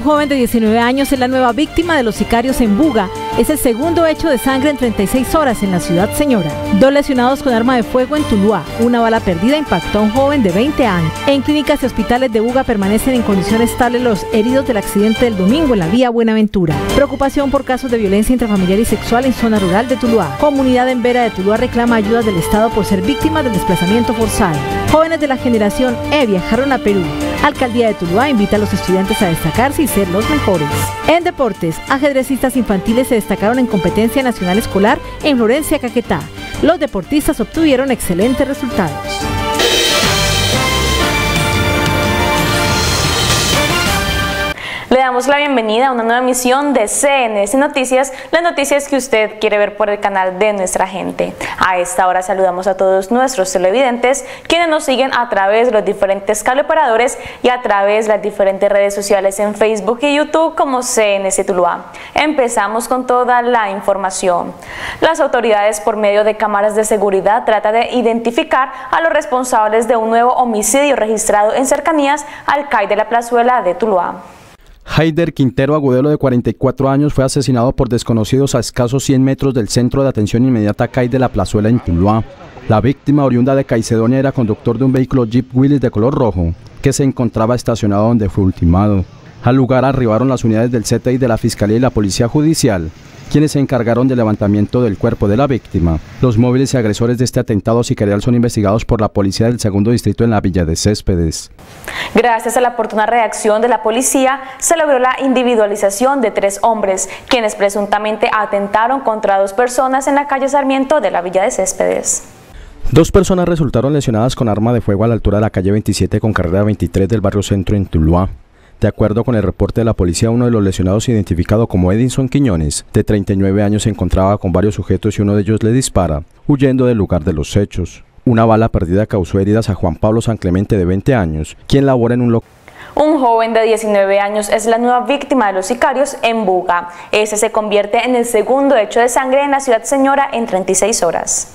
joven de 19 años es la nueva víctima de los sicarios en Buga. Es el segundo hecho de sangre en 36 horas en la ciudad señora. 2 lesionados con arma de fuego en Tuluá. Una bala perdida impactó a un joven de 20 años. En clínicas y hospitales de Buga permanecen en condiciones estables los heridos del accidente del domingo en la vía Buenaventura. Preocupación por casos de violencia intrafamiliar y sexual en zona rural de Tuluá. Comunidad en Vera de Tuluá reclama ayudas del Estado por ser víctimas del desplazamiento forzado. Jóvenes de la generación E viajaron a Perú. Alcaldía de Tuluá invita a los estudiantes a destacarse y ser los mejores. En deportes, ajedrecistas infantiles se destacaron en competencia nacional escolar en Florencia, Caquetá. Los deportistas obtuvieron excelentes resultados. Le damos la bienvenida a una nueva emisión de CNS Noticias, las noticias que usted quiere ver por el canal de Nuestra Gente. A esta hora saludamos a todos nuestros televidentes, quienes nos siguen a través de los diferentes cable operadores y a través de las diferentes redes sociales en Facebook y YouTube como CNS Tuluá. Empezamos con toda la información. Las autoridades, por medio de cámaras de seguridad, tratan de identificar a los responsables de un nuevo homicidio registrado en cercanías al CAI de la Plazuela de Tuluá. Haider Quintero Agudelo, de 44 años, fue asesinado por desconocidos a escasos 100 metros del Centro de Atención Inmediata CAI de la Plazuela en Tuluá. La víctima, oriunda de Caicedonia, era conductor de un vehículo Jeep Willys de color rojo, que se encontraba estacionado donde fue ultimado. Al lugar arribaron las unidades del CTI de la Fiscalía y la Policía Judicial, quienes se encargaron del levantamiento del cuerpo de la víctima. Los móviles y agresores de este atentado sicarial son investigados por la Policía del Segundo Distrito en la Villa de Céspedes. Gracias a la oportuna reacción de la policía, se logró la individualización de 3 hombres, quienes presuntamente atentaron contra 2 personas en la calle Sarmiento de la Villa de Céspedes. 2 personas resultaron lesionadas con arma de fuego a la altura de la calle 27 con carrera 23 del barrio Centro en Tuluá. De acuerdo con el reporte de la policía, uno de los lesionados, identificado como Edinson Quiñones, de 39 años, se encontraba con varios sujetos y uno de ellos le dispara, huyendo del lugar de los hechos. Una bala perdida causó heridas a Juan Pablo San Clemente, de 20 años, quien labora en un local. Un joven de 19 años es la nueva víctima de los sicarios en Buga. Este se convierte en el segundo hecho de sangre en la ciudad señora en 36 horas.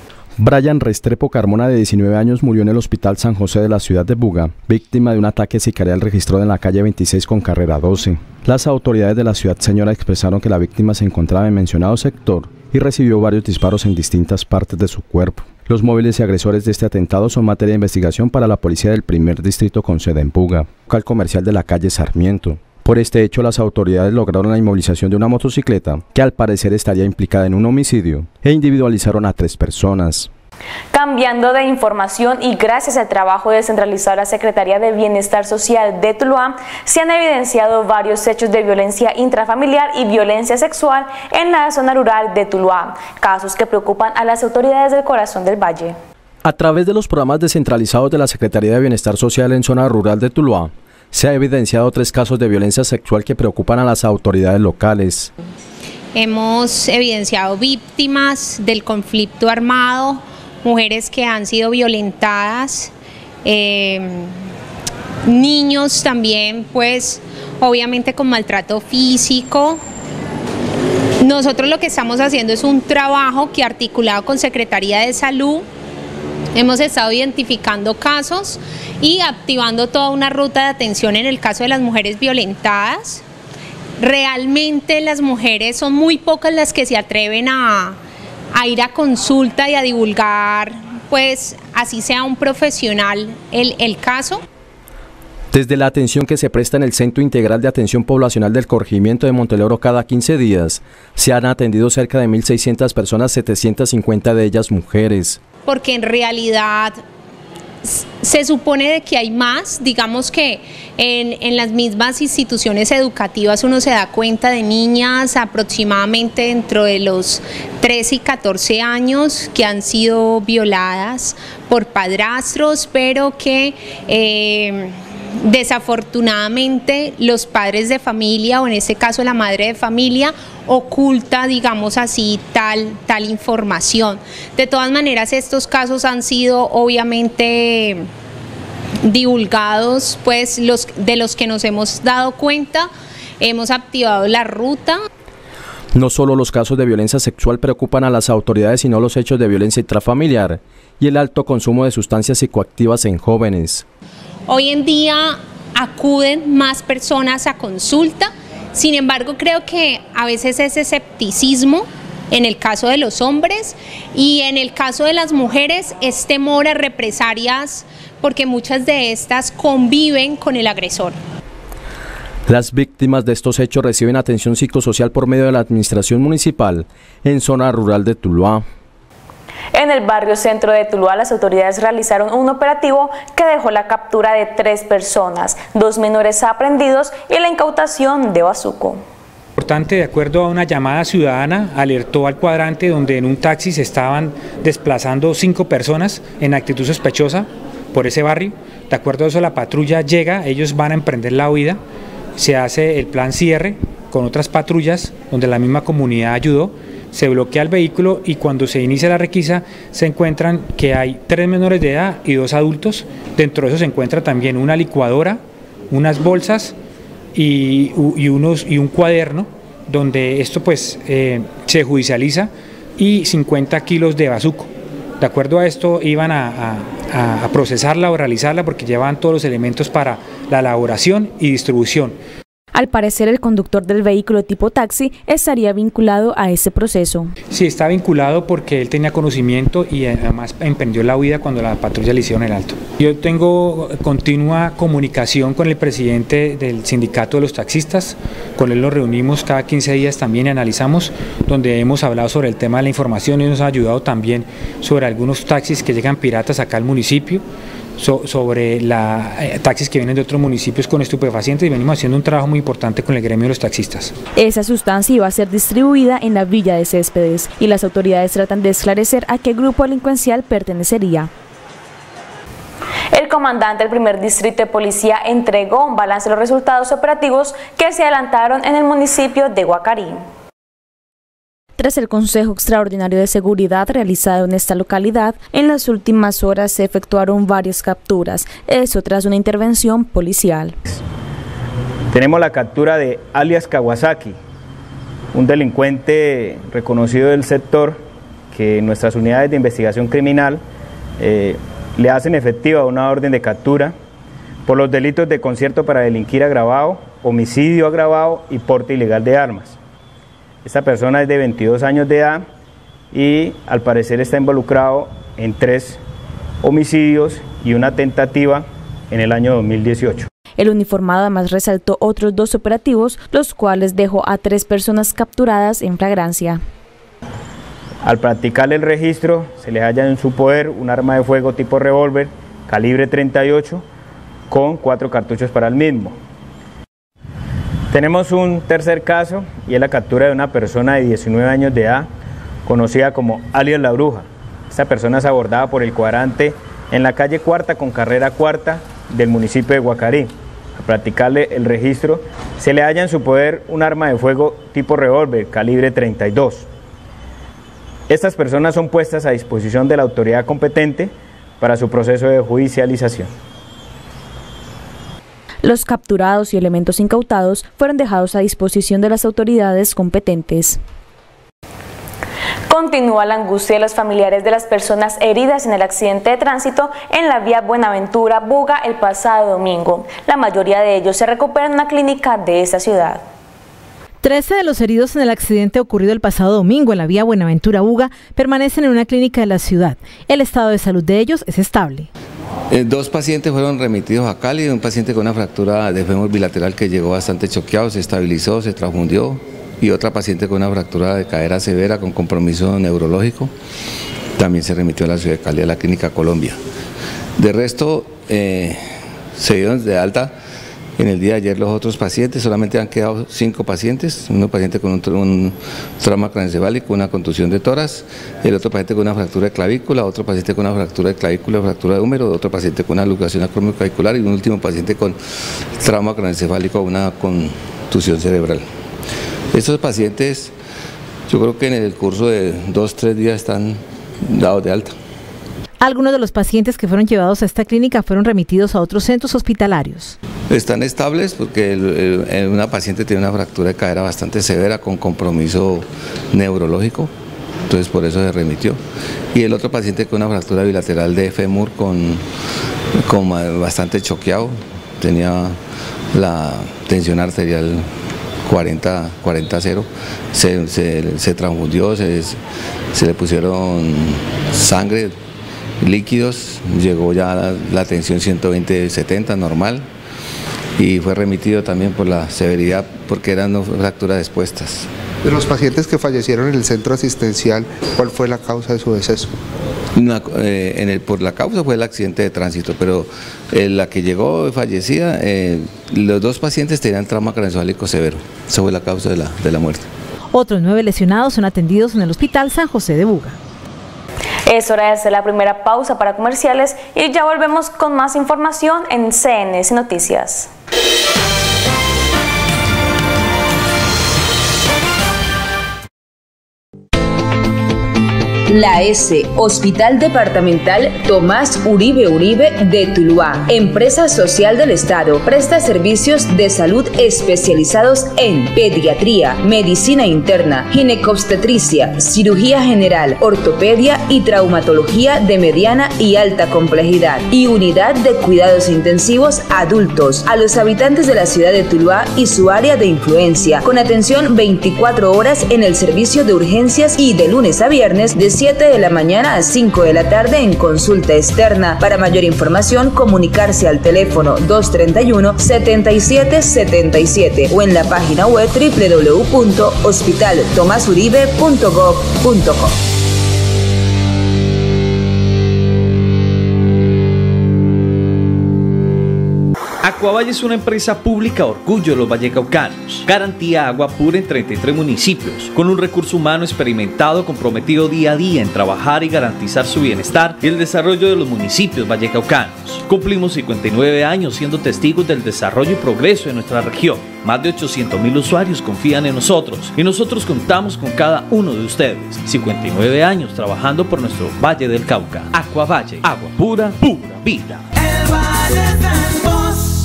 Brian Restrepo Carmona, de 19 años, murió en el Hospital San José de la ciudad de Buga, víctima de un ataque sicarial registrado en la calle 26 con carrera 12. Las autoridades de la ciudad señora expresaron que la víctima se encontraba en mencionado sector y recibió varios disparos en distintas partes de su cuerpo. Los móviles y agresores de este atentado son materia de investigación para la policía del primer distrito con sede en Buga, local comercial de la calle Sarmiento. Por este hecho, las autoridades lograron la inmovilización de una motocicleta que al parecer estaría implicada en un homicidio e individualizaron a 3 personas. Cambiando de información y gracias al trabajo descentralizado de la Secretaría de Bienestar Social de Tuluá, se han evidenciado varios hechos de violencia intrafamiliar y violencia sexual en la zona rural de Tuluá, casos que preocupan a las autoridades del corazón del valle. A través de los programas descentralizados de la Secretaría de Bienestar Social en zona rural de Tuluá, se ha evidenciado 3 casos de violencia sexual que preocupan a las autoridades locales. Hemos evidenciado víctimas del conflicto armado, mujeres que han sido violentadas, niños también, pues obviamente con maltrato físico. Nosotros lo que estamos haciendo es un trabajo que, articulado con Secretaría de Salud, hemos estado identificando casos y activando toda una ruta de atención en el caso de las mujeres violentadas. Realmente las mujeres son muy pocas las que se atreven a ir a consulta y a divulgar, pues así sea un profesional, el caso. Desde la atención que se presta en el Centro Integral de Atención Poblacional del Corregimiento de Monteloro cada 15 días, se han atendido cerca de 1.600 personas, 750 de ellas mujeres. Porque en realidad se supone de que hay más, digamos que en las mismas instituciones educativas uno se da cuenta de niñas aproximadamente dentro de los 13 y 14 años que han sido violadas por padrastros, pero que desafortunadamente los padres de familia, o en este caso la madre de familia, oculta, digamos así, tal información. De todas maneras, estos casos han sido obviamente divulgados, pues de los que nos hemos dado cuenta, hemos activado la ruta. No solo los casos de violencia sexual preocupan a las autoridades, sino los hechos de violencia intrafamiliar y el alto consumo de sustancias psicoactivas en jóvenes. Hoy en día acuden más personas a consulta. Sin embargo, creo que a veces ese escepticismo en el caso de los hombres y en el caso de las mujeres es temor a represalias porque muchas de estas conviven con el agresor. Las víctimas de estos hechos reciben atención psicosocial por medio de la administración municipal en zona rural de Tuluá. En el barrio centro de Tuluá, las autoridades realizaron un operativo que dejó la captura de 3 personas, 2 menores aprehendidos y la incautación de bazuco. Importante, de acuerdo a una llamada ciudadana, alertó al cuadrante donde en un taxi se estaban desplazando 5 personas en actitud sospechosa por ese barrio. De acuerdo a eso, la patrulla llega, ellos van a emprender la huida, se hace el plan cierre con otras patrullas donde la misma comunidad ayudó, se bloquea el vehículo y cuando se inicia la requisa se encuentran que hay 3 menores de edad y 2 adultos. Dentro de eso se encuentra también una licuadora, unas bolsas y un cuaderno donde esto pues se judicializa y 50 kilos de bazuco. De acuerdo a esto iban a procesarla o realizarla porque llevaban todos los elementos para la elaboración y distribución. Al parecer, el conductor del vehículo tipo taxi estaría vinculado a ese proceso. Sí, está vinculado porque él tenía conocimiento y además emprendió la huida cuando la patrulla le hicieron el alto. Yo tengo continua comunicación con el presidente del sindicato de los taxistas, con él nos reunimos cada 15 días también y analizamos, donde hemos hablado sobre el tema de la información y nos ha ayudado también sobre algunos taxis que llegan piratas acá al municipio, sobre taxis que vienen de otros municipios con estupefacientes y venimos haciendo un trabajo muy importante con el gremio de los taxistas. Esa sustancia iba a ser distribuida en la villa de Céspedes y las autoridades tratan de esclarecer a qué grupo delincuencial pertenecería. El comandante del primer distrito de policía entregó un balance de los resultados operativos que se adelantaron en el municipio de Guacarí. Tras el Consejo Extraordinario de Seguridad realizado en esta localidad, en las últimas horas se efectuaron varias capturas, eso tras una intervención policial. Tenemos la captura de alias Kawasaki, un delincuente reconocido del sector que nuestras unidades de investigación criminal le hacen efectiva una orden de captura por los delitos de concierto para delinquir agravado, homicidio agravado y porte ilegal de armas. Esta persona es de 22 años de edad y al parecer está involucrado en 3 homicidios y una tentativa en el año 2018. El uniformado además resaltó otros 2 operativos, los cuales dejó a 3 personas capturadas en flagrancia. Al practicar el registro se les halla en su poder un arma de fuego tipo revólver calibre 38 con 4 cartuchos para el mismo. Tenemos un tercer caso y es la captura de una persona de 19 años de edad, conocida como alias La Bruja. Esta persona es abordada por el cuadrante en la calle Cuarta con carrera Cuarta del municipio de Guacarí. Al practicarle el registro se le halla en su poder un arma de fuego tipo revólver calibre 32. Estas personas son puestas a disposición de la autoridad competente para su proceso de judicialización. Los capturados y elementos incautados fueron dejados a disposición de las autoridades competentes. Continúa la angustia de los familiares de las personas heridas en el accidente de tránsito en la vía Buenaventura-Buga el pasado domingo. La mayoría de ellos se recuperan en una clínica de esta ciudad. 13 de los heridos en el accidente ocurrido el pasado domingo en la vía Buenaventura-Buga permanecen en una clínica de la ciudad. El estado de salud de ellos es estable. 2 pacientes fueron remitidos a Cali, un paciente con una fractura de fémur bilateral que llegó bastante choqueado, se estabilizó, se transfundió, y otra paciente con una fractura de cadera severa con compromiso neurológico, también se remitió a la ciudad de Cali, a la Clínica Colombia. De resto, se dieron de alta en el día de ayer los otros pacientes, solamente han quedado 5 pacientes, un paciente con un trauma craneoencefálico, una contusión de tórax, el otro paciente con una fractura de clavícula, otro paciente con una fractura de clavícula, fractura de húmero, otro paciente con una luxación acromioclavicular y un último paciente con trauma craneoencefálico, una contusión cerebral. Estos pacientes, yo creo que en el curso de 2-3 días están dados de alta. Algunos de los pacientes que fueron llevados a esta clínica fueron remitidos a otros centros hospitalarios. Están estables porque una paciente tiene una fractura de cadera bastante severa con compromiso neurológico, entonces por eso se remitió. Y el otro paciente con una fractura bilateral de fémur con bastante choqueado, tenía la tensión arterial 40-0, se transfundió, se le pusieron sangre, líquidos, llegó ya la tensión 120-70 normal y fue remitido también por la severidad porque eran fracturas expuestas. De los pacientes que fallecieron en el centro asistencial, ¿cuál fue la causa de su deceso? Por la causa fue el accidente de tránsito, pero la que llegó fallecida, los dos pacientes tenían trauma craneoencefálico severo. Esa fue la causa de la muerte. Otros 9 lesionados son atendidos en el Hospital San José de Buga. Es hora de hacer la primera pausa para comerciales y ya volvemos con más información en CNS Noticias. La S, Hospital Departamental Tomás Uribe de Tuluá, empresa social del Estado, presta servicios de salud especializados en pediatría, medicina interna, ginecobstetricia, cirugía general, ortopedia y traumatología de mediana y alta complejidad, y unidad de cuidados intensivos adultos a los habitantes de la ciudad de Tuluá y su área de influencia, con atención 24 horas en el servicio de urgencias y de lunes a viernes de 7 de la mañana a 5 de la tarde en consulta externa. Para mayor información, comunicarse al teléfono 231-7777 o en la página web www.hospitaltomasuribe.gov.co. Acuavalle es una empresa pública orgullo de los vallecaucanos. Garantía agua pura en 33 municipios, con un recurso humano experimentado comprometido día a día en trabajar y garantizar su bienestar y el desarrollo de los municipios vallecaucanos. Cumplimos 59 años siendo testigos del desarrollo y progreso de nuestra región. Más de 800.000 usuarios confían en nosotros y nosotros contamos con cada uno de ustedes. 59 años trabajando por nuestro Valle del Cauca. Acuavalle, agua pura, pura vida. El Valle del Cauca.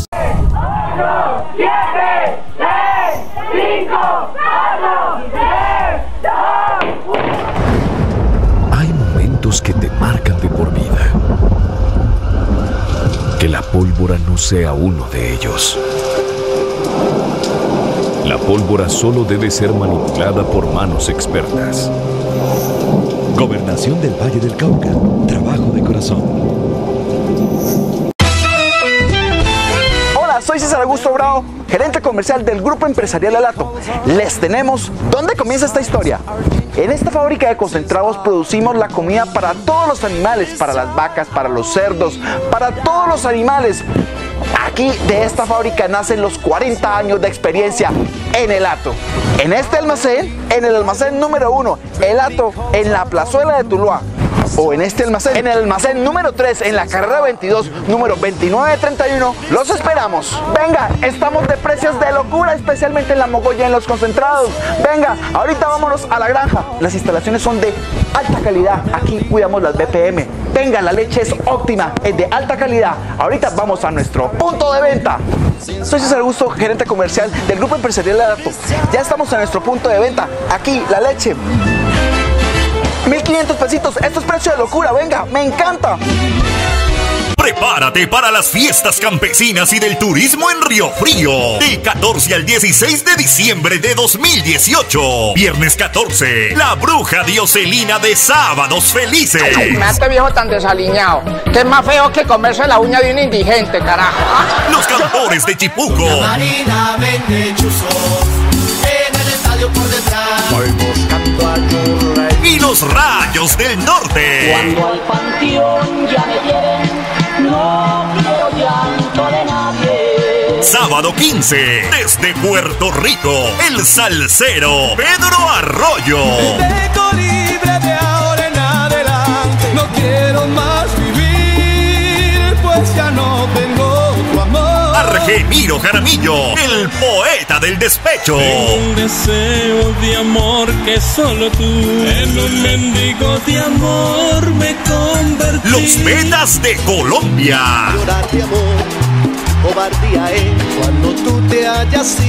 7, 6, 5, 4, 3, 2, 1. Hay momentos que te marcan de por vida. Que la pólvora no sea uno de ellos. La pólvora solo debe ser manipulada por manos expertas. Gobernación del Valle del Cauca. Trabajo de corazón. Soy César Augusto Bravo, gerente comercial del Grupo Empresarial Elato. Les tenemos ¿dónde comienza esta historia? En esta fábrica de concentrados producimos la comida para todos los animales, para las vacas, para los cerdos, para todos los animales. Aquí de esta fábrica nacen los 40 años de experiencia en Elato. En este almacén, en el almacén número 1, Elato, en la plazuela de Tuluá. O en este almacén, en el almacén número 3, en la carrera 22, número 2931, los esperamos. Venga, estamos de precios de locura, especialmente en la mogolla, en los concentrados. Venga, ahorita vámonos a la granja. Las instalaciones son de alta calidad, aquí cuidamos las BPM. Venga, la leche es óptima, es de alta calidad. Ahorita vamos a nuestro punto de venta. Soy César Augusto, gerente comercial del Grupo Empresarial Elato. Ya estamos en nuestro punto de venta, aquí la leche. 1.500 pesitos, esto es precio de locura, venga, me encanta. Prepárate para las fiestas campesinas y del turismo en Río Frío. Del 14 al 16 de diciembre de 2018. Viernes 14, la bruja dioselina de Sábados Felices. Ay, este viejo tan desaliñado, que es más feo que comerse la uña de un indigente, carajo. Los cantores de Chipuco. La Marina vende chuzos en el estadio por detrás. Y los Rayos del Norte. Cuando al panteón ya me quieren, no quiero llanto de nadie. Sábado 15, desde Puerto Rico, el salsero Pedro Arroyo. Dejo libre de ahora en adelante, no quiero más vivir, pues ya no tengo tu amor. Argemiro Jaramillo, el poeta del despecho. Tengo un deseo de amor que solo tú, en un mendigo de amor me convertí. Los Vedas de Colombia. Llorar de amor, cobardía es cuando tú te hayas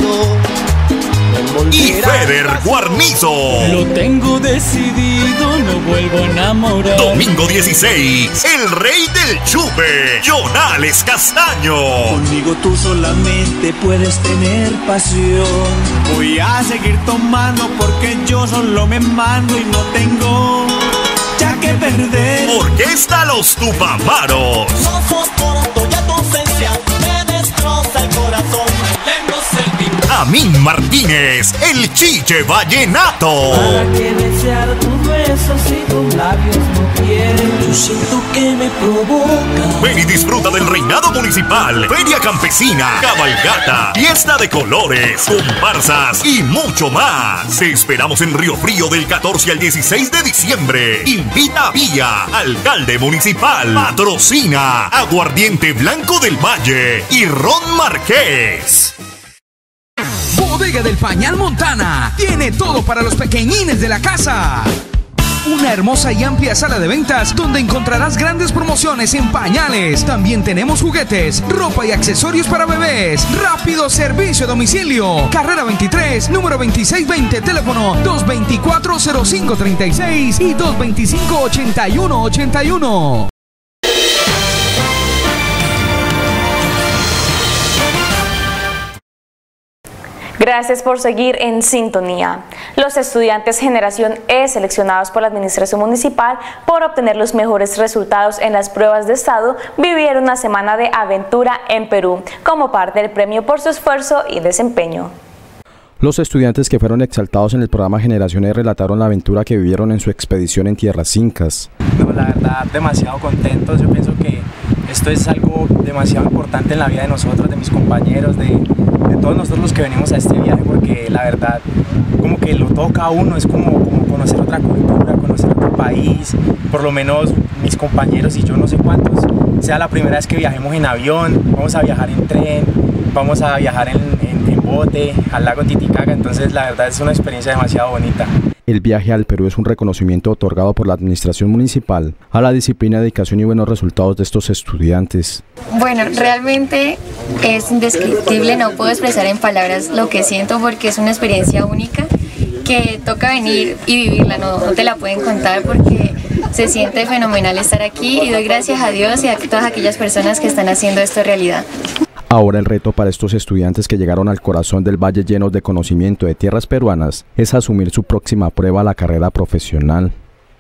ido. Y Feder Guarnizo. Lo tengo decidido, vuelvo a enamorar. Domingo 16, el rey del chupe, Jonales Castaño. Conmigo tú solamente puedes tener pasión. Voy a seguir tomando porque yo solo me mando y no tengo ya que perder. Orquesta Los Tupamaros. No soporto ya tu ausencia, me destroza el corazón. Amín Martínez, el Chiche Vallenato. ¿Para qué desear tus besos si tus labios no quieren? Yo siento que me provoca. Ven y disfruta del reinado municipal, feria campesina, cabalgata, fiesta de colores, comparsas y mucho más. Te esperamos en Río Frío del 14 al 16 de diciembre. Invita a Vía, alcalde municipal. Patrocina Aguardiente Blanco del Valle y Ron Marqués. Bodega del Pañal Montana tiene todo para los pequeñines de la casa. Una hermosa y amplia sala de ventas donde encontrarás grandes promociones en pañales. También tenemos juguetes, ropa y accesorios para bebés. Rápido servicio a domicilio. Carrera 23, número 2620, teléfono 224-0536 y 225-8181. Gracias por seguir en sintonía. Los estudiantes Generación E seleccionados por la Administración Municipal por obtener los mejores resultados en las pruebas de estado vivieron una semana de aventura en Perú como parte del premio por su esfuerzo y desempeño. Los estudiantes que fueron exaltados en el programa Generación E relataron la aventura que vivieron en su expedición en tierras incas. No, la verdad, demasiado contentos. Yo pienso que esto es algo demasiado importante en la vida de nosotros, de mis compañeros, de todos nosotros los que venimos a este viaje, porque la verdad, como que lo toca a uno, es como conocer otra cultura, conocer otro país. Por lo menos mis compañeros y yo, no sé cuántos, sea la primera vez que viajemos en avión, vamos a viajar en tren, vamos a viajar en bote al lago Titicaca, entonces la verdad es una experiencia demasiado bonita. El viaje al Perú es un reconocimiento otorgado por la Administración Municipal a la disciplina, dedicación y buenos resultados de estos estudiantes. Bueno, realmente es indescriptible, no puedo expresar en palabras lo que siento porque es una experiencia única que toca venir y vivirla, no te la pueden contar porque se siente fenomenal estar aquí y doy gracias a Dios y a todas aquellas personas que están haciendo esto realidad. Ahora el reto para estos estudiantes que llegaron al corazón del valle llenos de conocimiento de tierras peruanas es asumir su próxima prueba a la carrera profesional.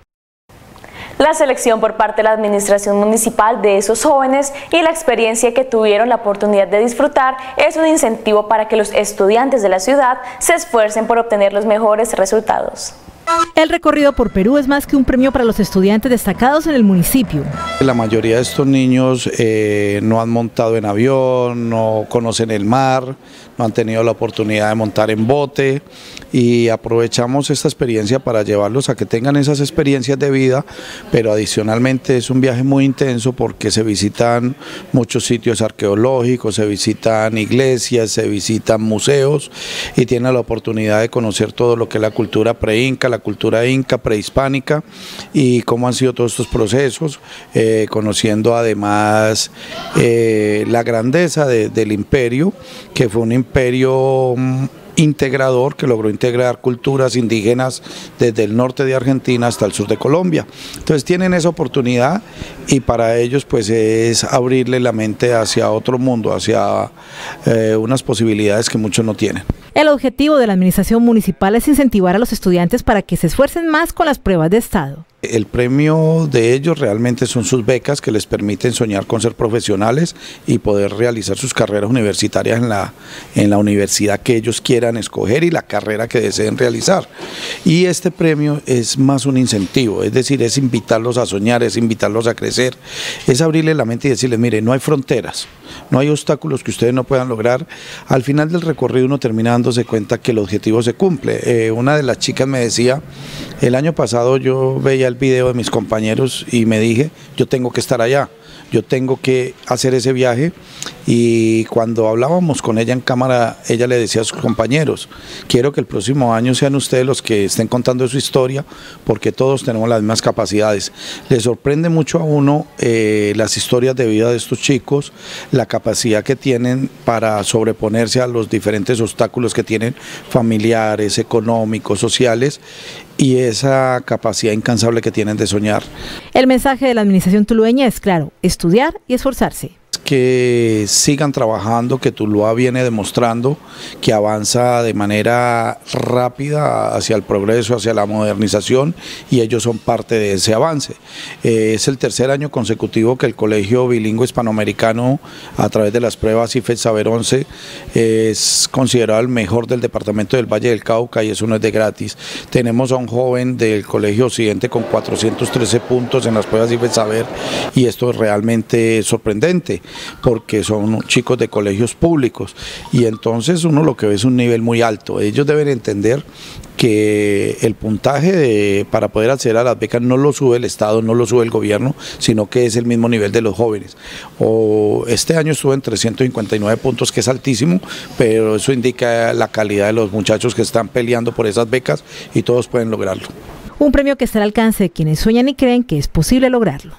La selección por parte de la Administración Municipal de esos jóvenes y la experiencia que tuvieron la oportunidad de disfrutar es un incentivo para que los estudiantes de la ciudad se esfuercen por obtener los mejores resultados. El recorrido por Perú es más que un premio para los estudiantes destacados en el municipio. La mayoría de estos niños no han montado en avión, no conocen el mar, no han tenido la oportunidad de montar en bote y aprovechamos esta experiencia para llevarlos a que tengan esas experiencias de vida, pero adicionalmente es un viaje muy intenso porque se visitan muchos sitios arqueológicos, se visitan iglesias, se visitan museos y tienen la oportunidad de conocer todo lo que es la cultura preinca, la cultura inca, prehispánica y cómo han sido todos estos procesos, conociendo además la grandeza del imperio, que fue un imperio integrador que logró integrar culturas indígenas desde el norte de Argentina hasta el sur de Colombia. Entonces tienen esa oportunidad y para ellos pues es abrirle la mente hacia otro mundo, hacia unas posibilidades que muchos no tienen. El objetivo de la Administración Municipal es incentivar a los estudiantes para que se esfuercen más con las pruebas de estado. El premio de ellos realmente son sus becas que les permiten soñar con ser profesionales y poder realizar sus carreras universitarias en la universidad que ellos quieran escoger y la carrera que deseen realizar. Y este premio es más un incentivo, es decir, es invitarlos a soñar, es invitarlos a crecer, es abrirles la mente y decirles, mire, no hay fronteras, no hay obstáculos que ustedes no puedan lograr. Al final del recorrido uno termina dándose cuenta que el objetivo se cumple. Una de las chicas me decía, el año pasado yo veía el video de mis compañeros y me dije, yo tengo que estar allá, yo tengo que hacer ese viaje, y cuando hablábamos con ella en cámara, ella le decía a sus compañeros, quiero que el próximo año sean ustedes los que estén contando su historia, porque todos tenemos las mismas capacidades. Le sorprende mucho a uno las historias de vida de estos chicos, la capacidad que tienen para sobreponerse a los diferentes obstáculos que tienen familiares, económicos, sociales, y esa capacidad incansable que tienen de soñar. El mensaje de la administración tulueña es claro: estudiar y esforzarse. Que sigan trabajando, que Tuluá viene demostrando que avanza de manera rápida hacia el progreso, hacia la modernización, y ellos son parte de ese avance. Es el tercer año consecutivo que el Colegio Bilingüe Hispanoamericano, a través de las pruebas IFET Saber 11, es considerado el mejor del departamento del Valle del Cauca, y eso no es de gratis. Tenemos a un joven del Colegio Occidente con 413 puntos en las pruebas IFET Saber, y esto es realmente sorprendente, porque son chicos de colegios públicos, y entonces uno lo que ve es un nivel muy alto. Ellos deben entender que el puntaje para poder acceder a las becas no lo sube el Estado, no lo sube el gobierno, sino que es el mismo nivel de los jóvenes. Este año estuve en 359 puntos, que es altísimo, pero eso indica la calidad de los muchachos que están peleando por esas becas, y todos pueden lograrlo. Un premio que está al alcance de quienes sueñan y creen que es posible lograrlo.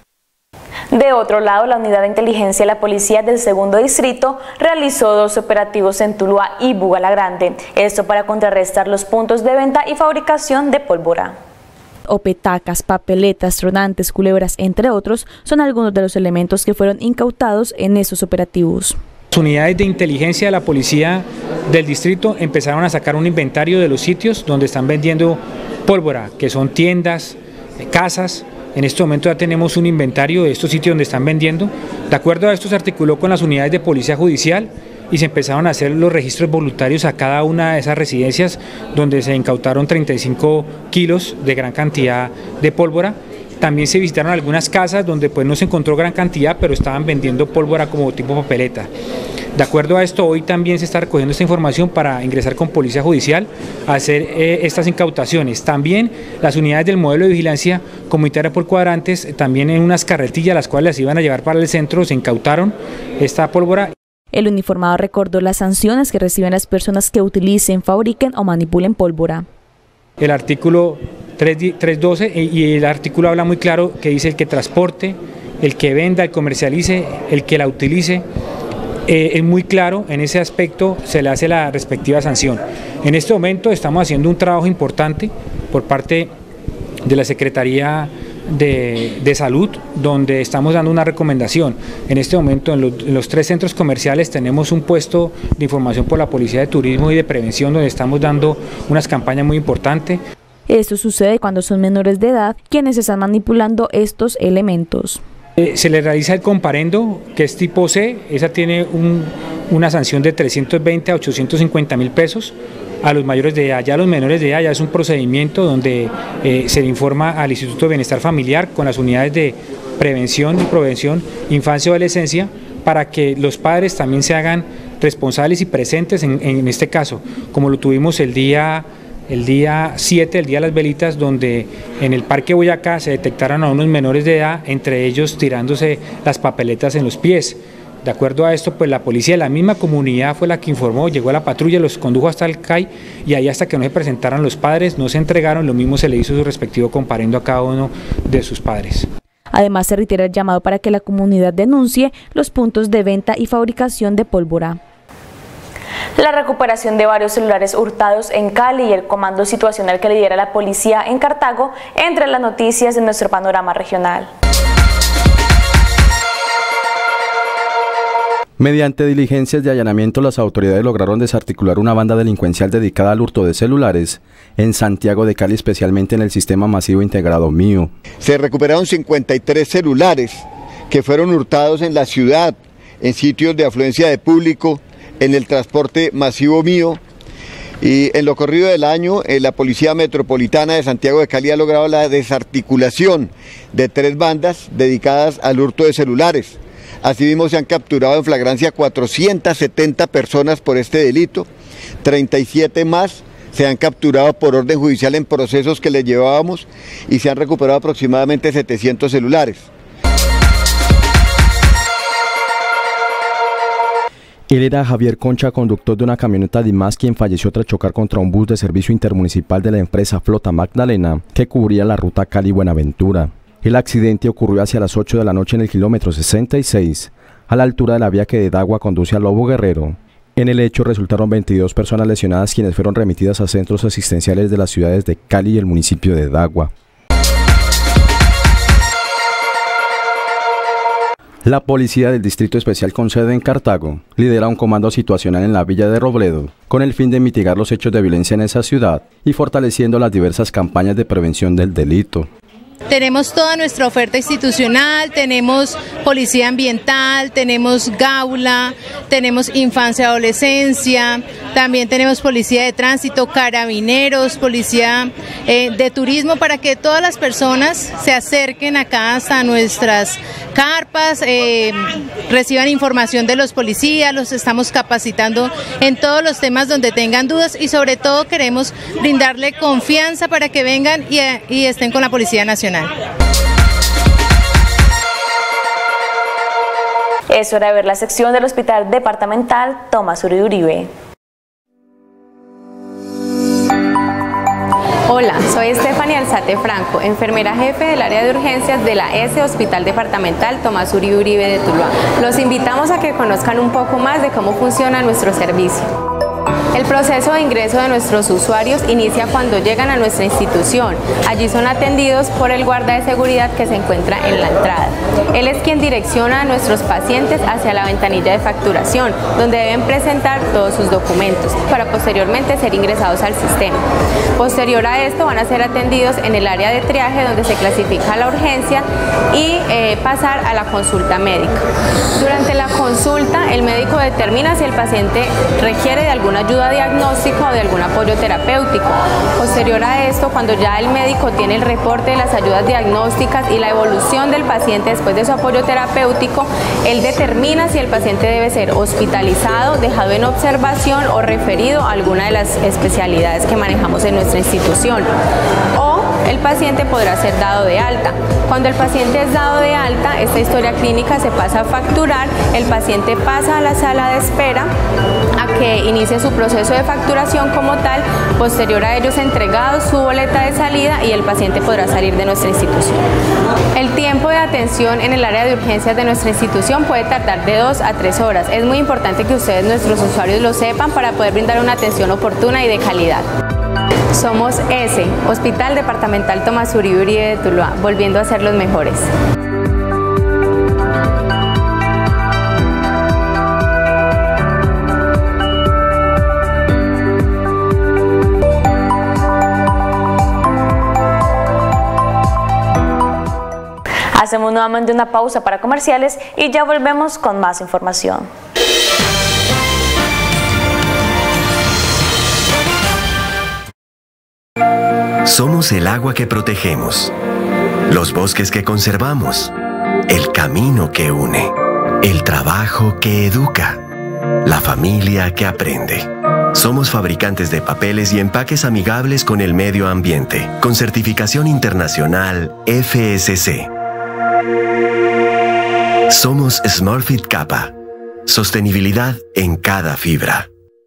De otro lado, la Unidad de Inteligencia de la Policía del Segundo Distrito realizó 2 operativos en Tuluá y Buga la Grande, esto para contrarrestar los puntos de venta y fabricación de pólvora. Petacas, papeletas, tronantes, culebras, entre otros, son algunos de los elementos que fueron incautados en esos operativos. Las unidades de inteligencia de la Policía del Distrito empezaron a sacar un inventario de los sitios donde están vendiendo pólvora, que son tiendas, casas. En este momento ya tenemos un inventario de estos sitios donde están vendiendo. De acuerdo a esto se articuló con las unidades de policía judicial y se empezaron a hacer los registros voluntarios a cada una de esas residencias, donde se incautaron 35 kilos de gran cantidad de pólvora. También se visitaron algunas casas donde pues no se encontró gran cantidad, pero estaban vendiendo pólvora como tipo papeleta. De acuerdo a esto, hoy también se está recogiendo esta información para ingresar con Policía Judicial a hacer estas incautaciones. También las unidades del modelo de vigilancia comunitaria por cuadrantes, también en unas carretillas las cuales las iban a llevar para el centro, se incautaron esta pólvora. El uniformado recordó las sanciones que reciben las personas que utilicen, fabriquen o manipulen pólvora. El artículo 312 y el artículo habla muy claro que dice el que transporte, el que venda, el comercialice, el que la utilice. Es muy claro, en ese aspecto se le hace la respectiva sanción. En este momento estamos haciendo un trabajo importante por parte de la Secretaría de Salud, donde estamos dando una recomendación. En este momento en los 3 centros comerciales tenemos un puesto de información por la Policía de Turismo y de Prevención, donde estamos dando unas campañas muy importantes. Esto sucede cuando son menores de edad quienes están manipulando estos elementos. Se le realiza el comparendo, que es tipo C, esa tiene una sanción de 320 a 850.000 pesos a los mayores de edad. Ya a los menores de edad ya es un procedimiento donde se le informa al Instituto de Bienestar Familiar con las unidades de prevención y prevención infancia y adolescencia, para que los padres también se hagan responsables y presentes en este caso, como lo tuvimos el día 7, el día de las velitas, donde en el Parque Boyacá se detectaron a unos menores de edad, entre ellos tirándose las papeletas en los pies. De acuerdo a esto, pues la policía de la misma comunidad fue la que informó, llegó a la patrulla, los condujo hasta el CAI, y ahí hasta que no se presentaran los padres, no se entregaron, lo mismo se le hizo su respectivo comparendo a cada uno de sus padres. Además, se reitera el llamado para que la comunidad denuncie los puntos de venta y fabricación de pólvora. La recuperación de varios celulares hurtados en Cali y el comando situacional que lidera la policía en Cartago, entre las noticias de nuestro panorama regional. Mediante diligencias de allanamiento, las autoridades lograron desarticular una banda delincuencial dedicada al hurto de celulares en Santiago de Cali, especialmente en el sistema masivo integrado MIO. Se recuperaron 53 celulares que fueron hurtados en la ciudad, en sitios de afluencia de público, en el transporte masivo MIO, y en lo corrido del año la Policía Metropolitana de Santiago de Cali ha logrado la desarticulación de 3 bandas dedicadas al hurto de celulares. Asimismo se han capturado en flagrancia 470 personas por este delito, 37 más se han capturado por orden judicial en procesos que les llevábamos, y se han recuperado aproximadamente 700 celulares. Él era Javier Concha, conductor de una camioneta DIMAS, quien falleció tras chocar contra un bus de servicio intermunicipal de la empresa Flota Magdalena, que cubría la ruta Cali-Buenaventura. El accidente ocurrió hacia las 8 de la noche en el kilómetro 66, a la altura de la vía que de Dagua conduce a Lobo Guerrero, En el hecho resultaron 22 personas lesionadas, quienes fueron remitidas a centros asistenciales de las ciudades de Cali y el municipio de Dagua. La policía del Distrito Especial con sede en Cartago lidera un comando situacional en la villa de Robledo con el fin de mitigar los hechos de violencia en esa ciudad y fortaleciendo las diversas campañas de prevención del delito. Tenemos toda nuestra oferta institucional, tenemos policía ambiental, tenemos gaula, tenemos infancia y adolescencia, también tenemos policía de tránsito, carabineros, policía de turismo, para que todas las personas se acerquen acá hasta nuestras carpas, reciban información de los policías, los estamos capacitando en todos los temas donde tengan dudas y sobre todo queremos brindarle confianza para que vengan y estén con la Policía Nacional. Es hora de ver la sección del Hospital Departamental Tomás Uribe. Hola, soy Estefania Alzate Franco, enfermera jefe del área de urgencias de la S Hospital Departamental Tomás Uribe de Tuluá. Los invitamos a que conozcan un poco más de cómo funciona nuestro servicio. El proceso de ingreso de nuestros usuarios inicia cuando llegan a nuestra institución. Allí son atendidos por el guarda de seguridad que se encuentra en la entrada. Él es quien direcciona a nuestros pacientes hacia la ventanilla de facturación, donde deben presentar todos sus documentos para posteriormente ser ingresados al sistema. Posterior a esto van a ser atendidos en el área de triaje, donde se clasifica la urgencia y pasar a la consulta médica. Durante la consulta, el médico determina si el paciente requiere de alguna ayuda diagnóstica o de algún apoyo terapéutico. Posterior a esto, cuando ya el médico tiene el reporte de las ayudas diagnósticas y la evolución del paciente después de su apoyo terapéutico, él determina si el paciente debe ser hospitalizado, dejado en observación o referido a alguna de las especialidades que manejamos en nuestra institución. O el paciente podrá ser dado de alta. Cuando el paciente es dado de alta, esta historia clínica se pasa a facturar, el paciente pasa a la sala de espera a que inicie su proceso de facturación como tal. Posterior a ello es entregado su boleta de salida y el paciente podrá salir de nuestra institución. El tiempo de atención en el área de urgencias de nuestra institución puede tardar de 2 a 3 horas. Es muy importante que ustedes, nuestros usuarios, lo sepan para poder brindar una atención oportuna y de calidad. Somos S, Hospital Departamental Tomás Uribe de Tuluá, volviendo a ser los mejores. Hacemos nuevamente una pausa para comerciales y ya volvemos con más información. Somos el agua que protegemos, los bosques que conservamos, el camino que une, el trabajo que educa, la familia que aprende. Somos fabricantes de papeles y empaques amigables con el medio ambiente, con certificación internacional FSC. Somos SmartFit Kappa. Sostenibilidad en cada fibra.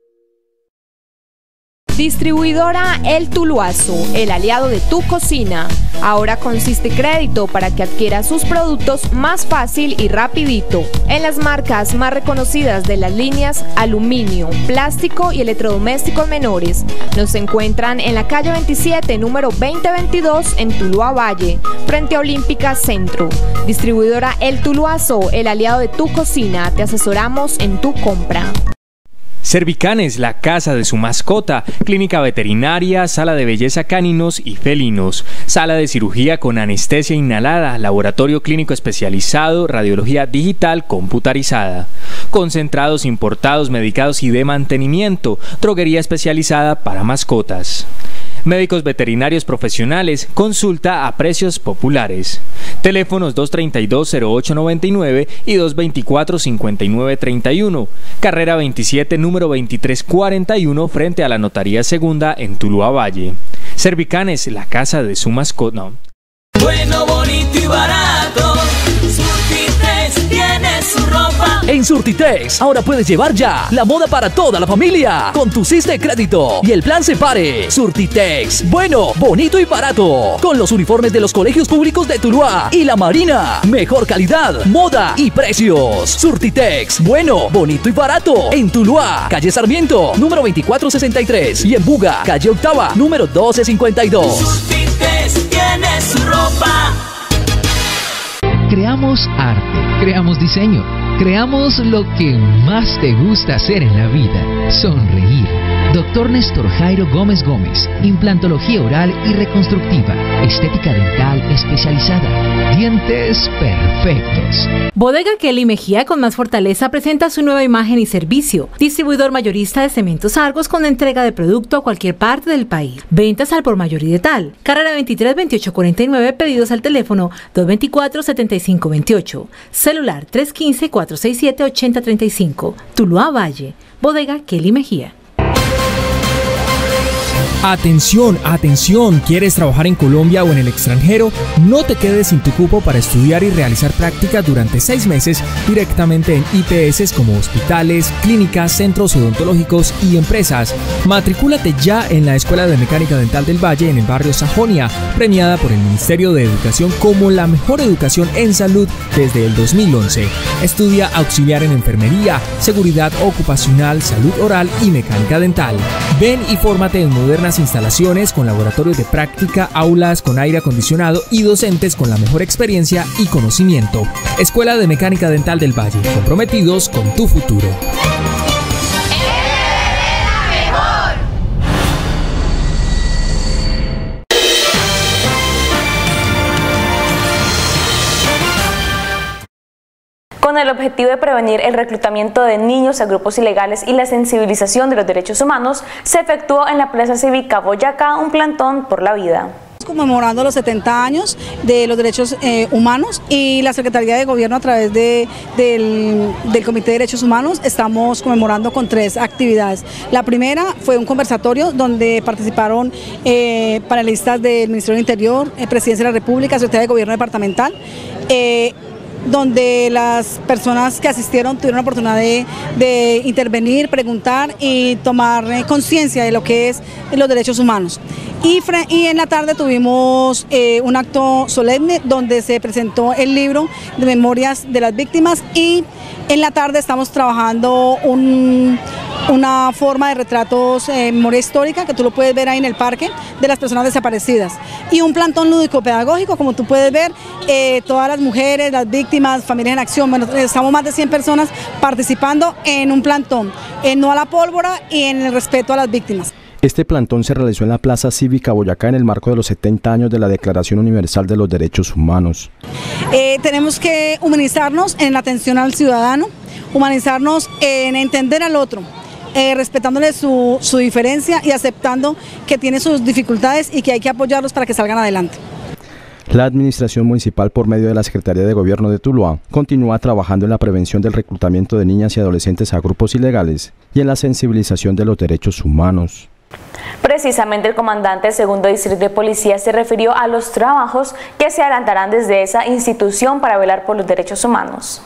Distribuidora El Tuluazo, el aliado de tu cocina. Ahora consiste crédito para que adquieras sus productos más fácil y rapidito. En las marcas más reconocidas de las líneas aluminio, plástico y electrodomésticos menores. Nos encuentran en la calle 27, número 2022 en Tuluá Valle, frente a Olímpica Centro. Distribuidora El Tuluazo, el aliado de tu cocina. Te asesoramos en tu compra. Cervicanes, la casa de su mascota, clínica veterinaria, sala de belleza caninos y felinos, sala de cirugía con anestesia inhalada, laboratorio clínico especializado, radiología digital computarizada, concentrados importados, medicados y de mantenimiento, droguería especializada para mascotas. Médicos veterinarios profesionales, consulta a precios populares. Teléfonos 232-0899 y 224-5931. Carrera 27, número 2341, frente a la Notaría Segunda en Tuluá Valle. Cervicanes, la casa de su mascota. bueno, bonito y barato. Surtitex tiene su ropa. En Surtitex ahora puedes llevar ya la moda para toda la familia con tu CIS de crédito y el plan Separe. Surtitex, bueno, bonito y barato, con los uniformes de los colegios públicos de Tuluá y La Marina. Mejor calidad, moda y precios. Surtitex, bueno, bonito y barato, en Tuluá, calle Sarmiento, número 2463, y en Buga, calle Octava, número 1252. Surtitex tiene su ropa. Creamos arte, creamos diseño, creamos lo que más te gusta hacer en la vida, sonreír. Dr. Néstor Jairo Gómez Gómez, implantología oral y reconstructiva, estética dental especializada, dientes perfectos. Bodega Kelly Mejía con más fortaleza presenta su nueva imagen y servicio. Distribuidor mayorista de Cementos Argos con entrega de producto a cualquier parte del país. Ventas al por mayor y de tal. Carrera 23 2849, pedidos al teléfono 224 7528. Celular 315 467 8035. Tuluá Valle. Bodega Kelly Mejía. Atención, atención, ¿quieres trabajar en Colombia o en el extranjero? No te quedes sin tu cupo para estudiar y realizar prácticas durante 6 meses directamente en IPS como hospitales, clínicas, centros odontológicos y empresas. Matricúlate ya en la Escuela de Mecánica Dental del Valle en el barrio Sajonia, premiada por el Ministerio de Educación como la mejor educación en salud desde el 2011. Estudia auxiliar en enfermería, seguridad ocupacional, salud oral y mecánica dental. Ven y fórmate en modernas instalaciones con laboratorios de práctica, aulas con aire acondicionado y docentes con la mejor experiencia y conocimiento. Escuela de Mecánica Dental del Valle, comprometidos con tu futuro. Con el objetivo de prevenir el reclutamiento de niños a grupos ilegales y la sensibilización de los derechos humanos, se efectuó en la Plaza Cívica Boyacá un plantón por la vida. Conmemorando los 70 años de los derechos humanos, y la Secretaría de Gobierno a través del Comité de Derechos Humanos estamos conmemorando con 3 actividades. La primera fue un conversatorio donde participaron panelistas del Ministerio del Interior, Presidencia de la República, Secretaría de Gobierno Departamental, donde las personas que asistieron tuvieron la oportunidad de intervenir, preguntar y tomar conciencia de lo que es los derechos humanos. Y en la tarde tuvimos un acto solemne donde se presentó el libro de memorias de las víctimas, y en la tarde estamos trabajando una forma de retratos memoria histórica, que tú lo puedes ver ahí en el parque, de las personas desaparecidas, y un plantón lúdico pedagógico, como tú puedes ver, todas las mujeres, las víctimas, familias en acción. Bueno, estamos más de 100 personas participando en un plantón, no a la pólvora y en el respeto a las víctimas. Este plantón se realizó en la Plaza Cívica Boyacá en el marco de los 70 años de la Declaración Universal de los Derechos Humanos. Tenemos que humanizarnos en la atención al ciudadano, humanizarnos en entender al otro, respetándole su diferencia y aceptando que tiene sus dificultades y que hay que apoyarlos para que salgan adelante. La Administración Municipal, por medio de la Secretaría de Gobierno de Tuluá, continúa trabajando en la prevención del reclutamiento de niñas y adolescentes a grupos ilegales y en la sensibilización de los derechos humanos. Precisamente el comandante del Segundo Distrito de Policía se refirió a los trabajos que se adelantarán desde esa institución para velar por los derechos humanos.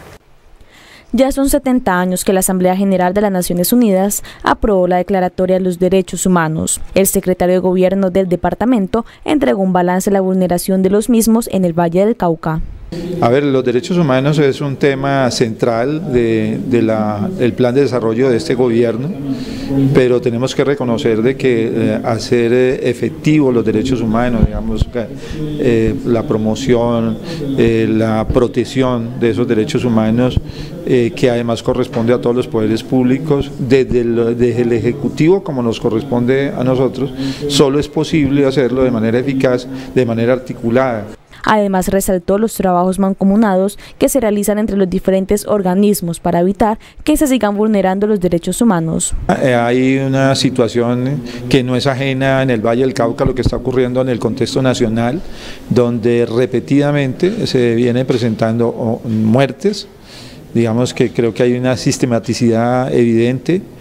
Ya son 70 años que la Asamblea General de las Naciones Unidas aprobó la Declaratoria de los Derechos Humanos. El secretario de Gobierno del departamento entregó un balance de la vulneración de los mismos en el Valle del Cauca. A ver, los derechos humanos es un tema central del plan de desarrollo de este gobierno, pero tenemos que reconocer de que hacer efectivos los derechos humanos, digamos, la promoción, la protección de esos derechos humanos, que además corresponde a todos los poderes públicos, desde el Ejecutivo como nos corresponde a nosotros, solo es posible hacerlo de manera eficaz, de manera articulada. Además, resaltó los trabajos mancomunados que se realizan entre los diferentes organismos para evitar que se sigan vulnerando los derechos humanos. Hay una situación que no es ajena en el Valle del Cauca, lo que está ocurriendo en el contexto nacional, donde repetidamente se vienen presentando muertes. Digamos que creo que hay una sistematicidad evidente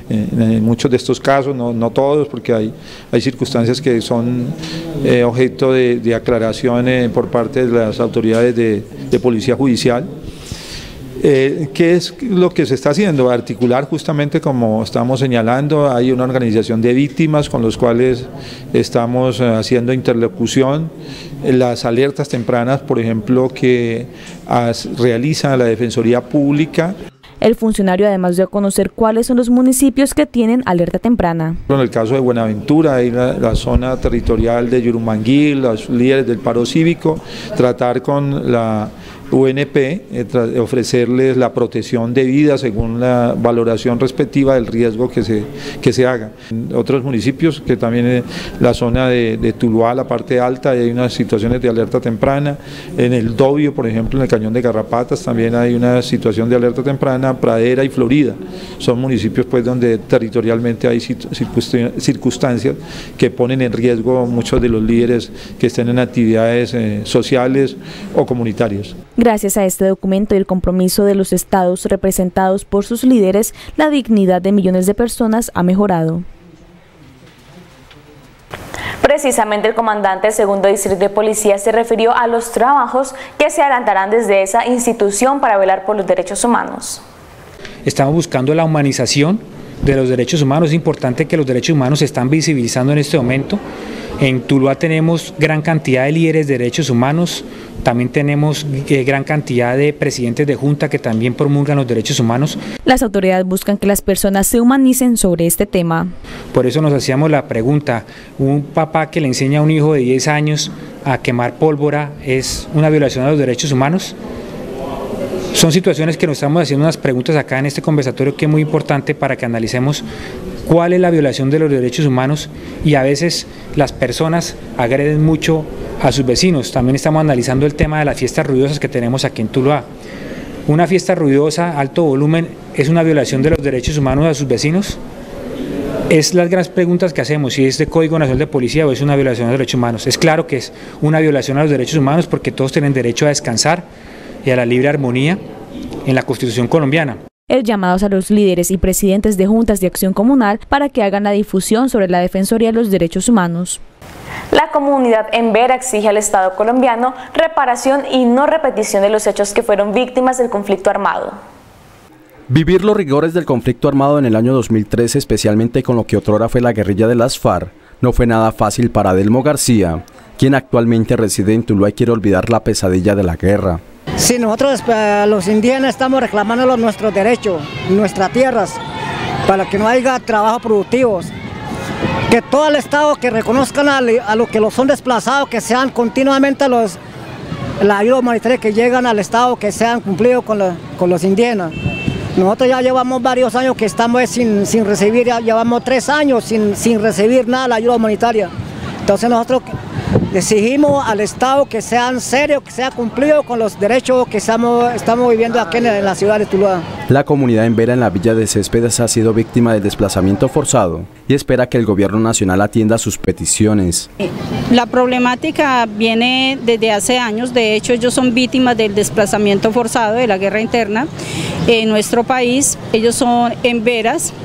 en muchos de estos casos, no todos, porque hay circunstancias que son objeto de aclaración por parte de las autoridades de policía judicial. ¿Qué es lo que se está haciendo? Articular justamente como estamos señalando, hay una organización de víctimas con los cuales estamos haciendo interlocución, las alertas tempranas, por ejemplo, que realiza la Defensoría Pública. El funcionario además dio a conocer cuáles son los municipios que tienen alerta temprana. En el caso de Buenaventura, hay la zona territorial de Yurumanguí, los líderes del paro cívico, tratar con la UNP, ofrecerles la protección debida según la valoración respectiva del riesgo que se haga. En otros municipios, que también la zona de Tuluá, la parte alta, hay unas situaciones de alerta temprana. En el Dobio, por ejemplo, en el Cañón de Garrapatas, también hay una situación de alerta temprana. Pradera y Florida son municipios pues donde territorialmente hay circunstancias que ponen en riesgo muchos de los líderes que estén en actividades sociales o comunitarias. Gracias a este documento y el compromiso de los estados representados por sus líderes, la dignidad de millones de personas ha mejorado. Precisamente el comandante del segundo distrito de policía se refirió a los trabajos que se adelantarán desde esa institución para velar por los derechos humanos. Estamos buscando la humanización de los derechos humanos. Es importante que los derechos humanos se están visibilizando en este momento. En Tuluá tenemos gran cantidad de líderes de derechos humanos, también tenemos gran cantidad de presidentes de junta que también promulgan los derechos humanos. Las autoridades buscan que las personas se humanicen sobre este tema. Por eso nos hacíamos la pregunta, un papá que le enseña a un hijo de 10 años a quemar pólvora, ¿es una violación a los derechos humanos? Son situaciones que nos estamos haciendo unas preguntas acá en este conversatorio que es muy importante para que analicemos cuál es la violación de los derechos humanos, y a veces las personas agreden mucho a sus vecinos. También estamos analizando el tema de las fiestas ruidosas que tenemos aquí en Tuluá. ¿Una fiesta ruidosa, alto volumen, es una violación de los derechos humanos a sus vecinos? Es las grandes preguntas que hacemos, si es de Código Nacional de Policía o es una violación a los derechos humanos. Es claro que es una violación a los derechos humanos porque todos tienen derecho a descansar y a la libre armonía en la Constitución colombiana. El llamado a los líderes y presidentes de juntas de acción comunal para que hagan la difusión sobre la Defensoría de los Derechos Humanos. La comunidad en Vera exige al Estado colombiano reparación y no repetición de los hechos que fueron víctimas del conflicto armado. Vivir los rigores del conflicto armado en el año 2013, especialmente con lo que otrora fue la guerrilla de las FARC, no fue nada fácil para Adelmo García, quien actualmente reside en Tuluá y quiere olvidar la pesadilla de la guerra. Sí, nosotros los indígenas estamos reclamando nuestros derechos, nuestras tierras, para que no haya trabajos productivos. Que todo el Estado que reconozcan a los que los son desplazados, que sean continuamente la ayuda humanitaria que llegan al Estado, que sean cumplidos con los indígenas. Nosotros ya llevamos varios años que estamos sin recibir, ya llevamos 3 años sin recibir nada de la ayuda humanitaria. Entonces nosotros exigimos al Estado que sean serios, que sea cumplido con los derechos que estamos viviendo aquí en la ciudad de Tuluá. La comunidad en Vera, en la villa de Céspedes, ha sido víctima del desplazamiento forzado y espera que el gobierno nacional atienda sus peticiones. La problemática viene desde hace años. De hecho, ellos son víctimas del desplazamiento forzado, de la guerra interna en nuestro país. Ellos son en Veras.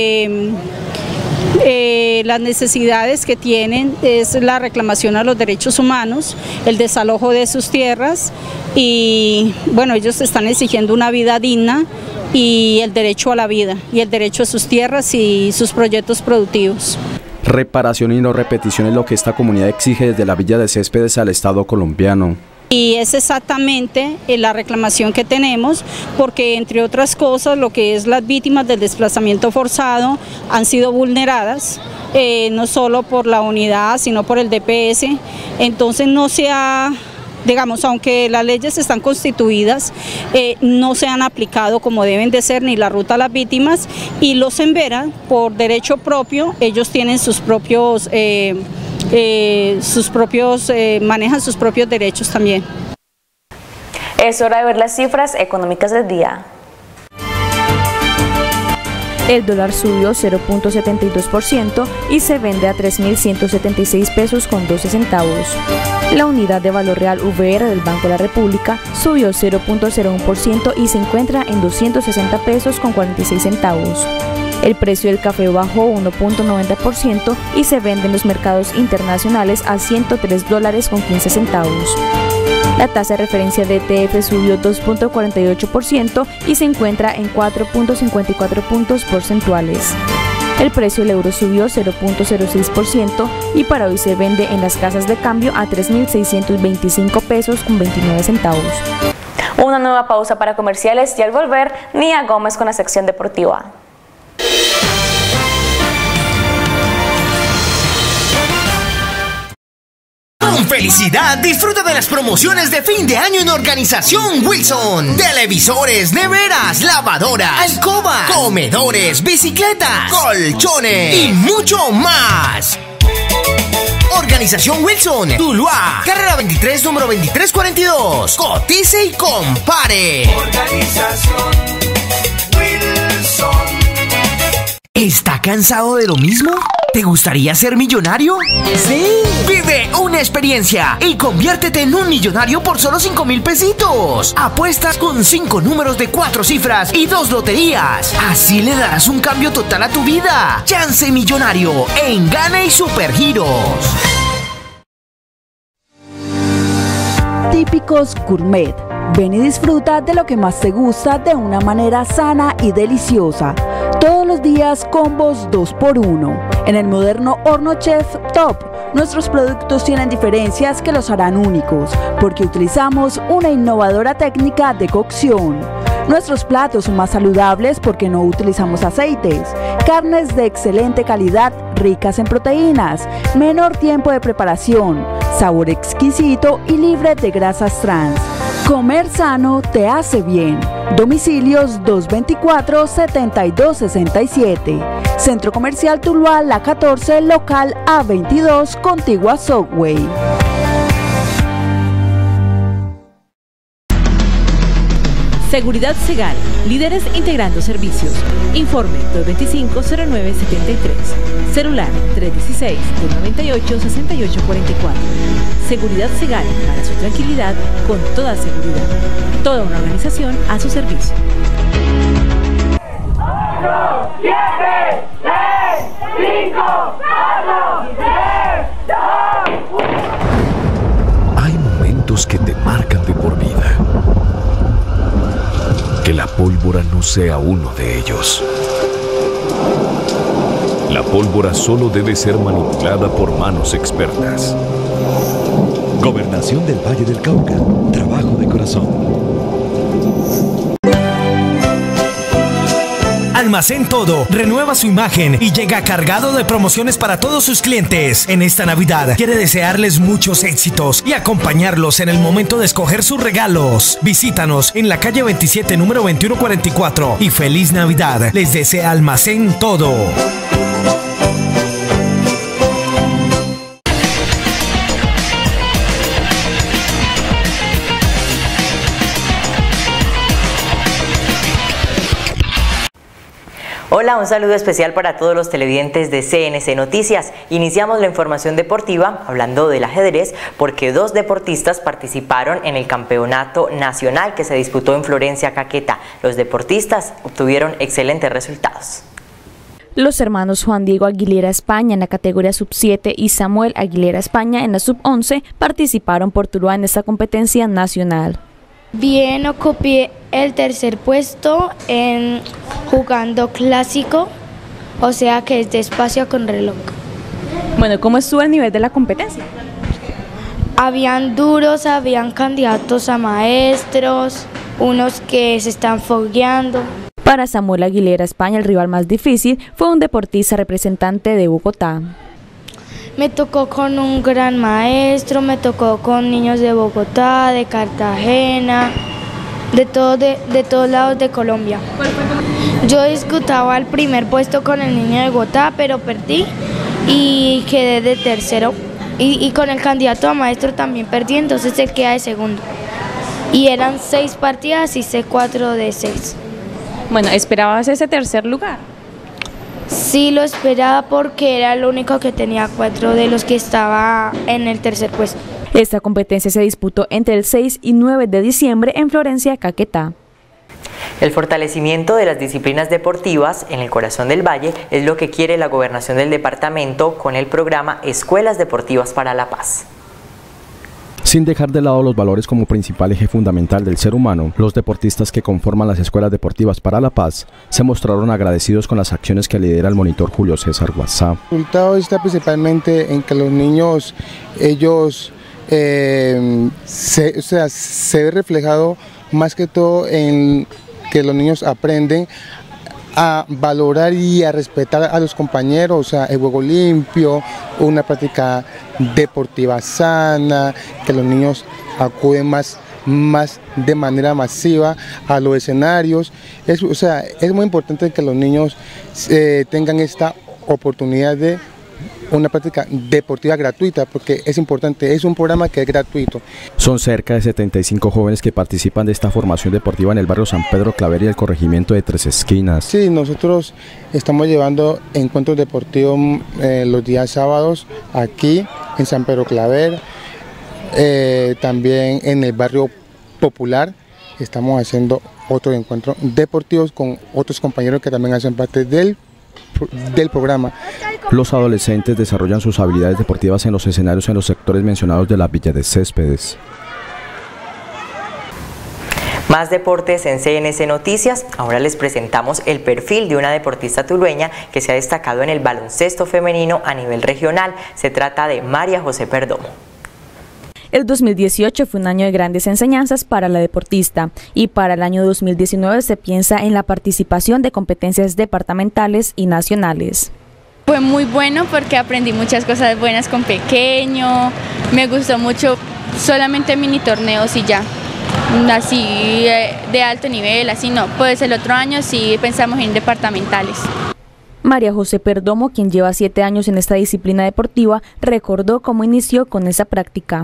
Las necesidades que tienen es la reclamación a los derechos humanos, el desalojo de sus tierras, y bueno, ellos están exigiendo una vida digna y el derecho a la vida y el derecho a sus tierras y sus proyectos productivos. Reparación y no repetición es lo que esta comunidad exige desde la villa de Céspedes al Estado colombiano. Y es exactamente la reclamación que tenemos, porque entre otras cosas lo que es las víctimas del desplazamiento forzado han sido vulneradas, no solo por la unidad sino por el DPS. Entonces no se ha, digamos, aunque las leyes están constituidas, no se han aplicado como deben de ser ni la ruta a las víctimas, y los en Vera, por derecho propio, ellos tienen sus propios manejan sus propios derechos también. Es hora de ver las cifras económicas del día. El dólar subió 0.72% y se vende a 3.176 pesos con 12 centavos. La unidad de valor real VR del Banco de la República subió 0.01% y se encuentra en 260 pesos con 46 centavos. El precio del café bajó 1.90% y se vende en los mercados internacionales a $103.15. La tasa de referencia de ETF subió 2.48% y se encuentra en 4.54 puntos porcentuales. El precio del euro subió 0.06% y para hoy se vende en las casas de cambio a 3.625 pesos con 29 centavos. Una nueva pausa para comerciales y al volver, Nia Gómez con la sección deportiva. Con felicidad, disfruta de las promociones de fin de año en Organización Wilson. Televisores, neveras, lavadoras, alcoba, comedores, bicicletas, colchones y mucho más. Organización Wilson, Tuluá, carrera 23, número 2342. Cotice y compare. Organización Wilson. ¿Está cansado de lo mismo? ¿Te gustaría ser millonario? ¡Sí! Vive una experiencia y conviértete en un millonario por solo 5,000 pesitos. Apuestas con 5 números de 4 cifras y 2 loterías. Así le darás un cambio total a tu vida. Chance millonario en Gana y Supergiros. Típicos Gourmet. Ven y disfruta de lo que más te gusta de una manera sana y deliciosa. Todos los días combos 2x1. En el moderno Horno Chef Top, nuestros productos tienen diferencias que los harán únicos, porque utilizamos una innovadora técnica de cocción. Nuestros platos son más saludables porque no utilizamos aceites, carnes de excelente calidad, ricas en proteínas, menor tiempo de preparación, sabor exquisito y libre de grasas trans. Comer sano te hace bien. Domicilios 224-7267. Centro Comercial Tuluá, La 14, local A22, contigua Subway. Seguridad Segal, líderes integrando servicios. Informe 225-0973. Celular 316-298-6844. Seguridad Segal, para su tranquilidad, con toda seguridad. Toda una organización a su servicio. 8, 7, 6, 5, 4, 3, 2, 1. Hay momentos que te marcan de por vida. Que la pólvora no sea uno de ellos. La pólvora solo debe ser manipulada por manos expertas. Gobernación del Valle del Cauca. Trabajo de corazón. Almacén Todo renueva su imagen y llega cargado de promociones para todos sus clientes. En esta Navidad quiere desearles muchos éxitos y acompañarlos en el momento de escoger sus regalos. Visítanos en la calle 27, número 2144 y feliz Navidad. Les desea Almacén Todo. Hola, un saludo especial para todos los televidentes de CNC Noticias. Iniciamos la información deportiva hablando del ajedrez porque 2 deportistas participaron en el campeonato nacional que se disputó en Florencia, Caquetá. Los deportistas obtuvieron excelentes resultados. Los hermanos Juan Diego Aguilera España en la categoría sub-7 y Samuel Aguilera España en la sub-11 participaron por Tuluá en esta competencia nacional. Bien, ocupé el tercer puesto en jugando clásico, o sea que es de espacio con reloj. Bueno, ¿cómo estuvo el nivel de la competencia? Habían duros, habían candidatos a maestros, unos que se están fogueando. Para Samuel Aguilera España, el rival más difícil fue un deportista representante de Bogotá. Me tocó con un gran maestro, me tocó con niños de Bogotá, de Cartagena, de todos lados de Colombia. Yo disputaba el primer puesto con el niño de Bogotá, pero perdí y quedé de tercero. Y con el candidato a maestro también perdí, entonces él queda de segundo. Y eran 6 partidas, hice 4 de 6. Bueno, ¿esperabas ese tercer lugar? Sí, lo esperaba porque era el único que tenía 4 de los que estaba en el tercer puesto. Esta competencia se disputó entre el 6 y 9 de diciembre en Florencia, Caquetá. El fortalecimiento de las disciplinas deportivas en el corazón del Valle es lo que quiere la gobernación del departamento con el programa Escuelas Deportivas para la Paz. Sin dejar de lado los valores como principal eje fundamental del ser humano, los deportistas que conforman las Escuelas Deportivas para la Paz se mostraron agradecidos con las acciones que lidera el monitor Julio César Guasá. El resultado está principalmente en que los niños, ellos se ve reflejado más que todo en que los niños aprenden a valorar y a respetar a los compañeros, o sea, el juego limpio, una práctica deportiva sana, que los niños acuden más de manera masiva a los escenarios. Es muy importante que los niños tengan esta oportunidad de una práctica deportiva gratuita, porque es importante, es un programa que es gratuito. Son cerca de 75 jóvenes que participan de esta formación deportiva en el barrio San Pedro Claver y el corregimiento de Tres Esquinas. Sí, nosotros estamos llevando encuentros deportivos los días sábados aquí en San Pedro Claver, también en el barrio Popular estamos haciendo otros encuentros deportivos con otros compañeros que también hacen parte del programa. Los adolescentes desarrollan sus habilidades deportivas en los escenarios en los sectores mencionados de la Villa de Céspedes. Más deportes en CNC Noticias. Ahora les presentamos el perfil de una deportista tulueña que se ha destacado en el baloncesto femenino a nivel regional. Se trata de María José Perdomo. El 2018 fue un año de grandes enseñanzas para la deportista y para el año 2019 se piensa en la participación de competencias departamentales y nacionales. Fue muy bueno porque aprendí muchas cosas buenas con pequeño, me gustó mucho solamente mini torneos y ya, así de alto nivel, así no, pues el otro año sí pensamos en departamentales. María José Perdomo, quien lleva 7 años en esta disciplina deportiva, recordó cómo inició con esa práctica.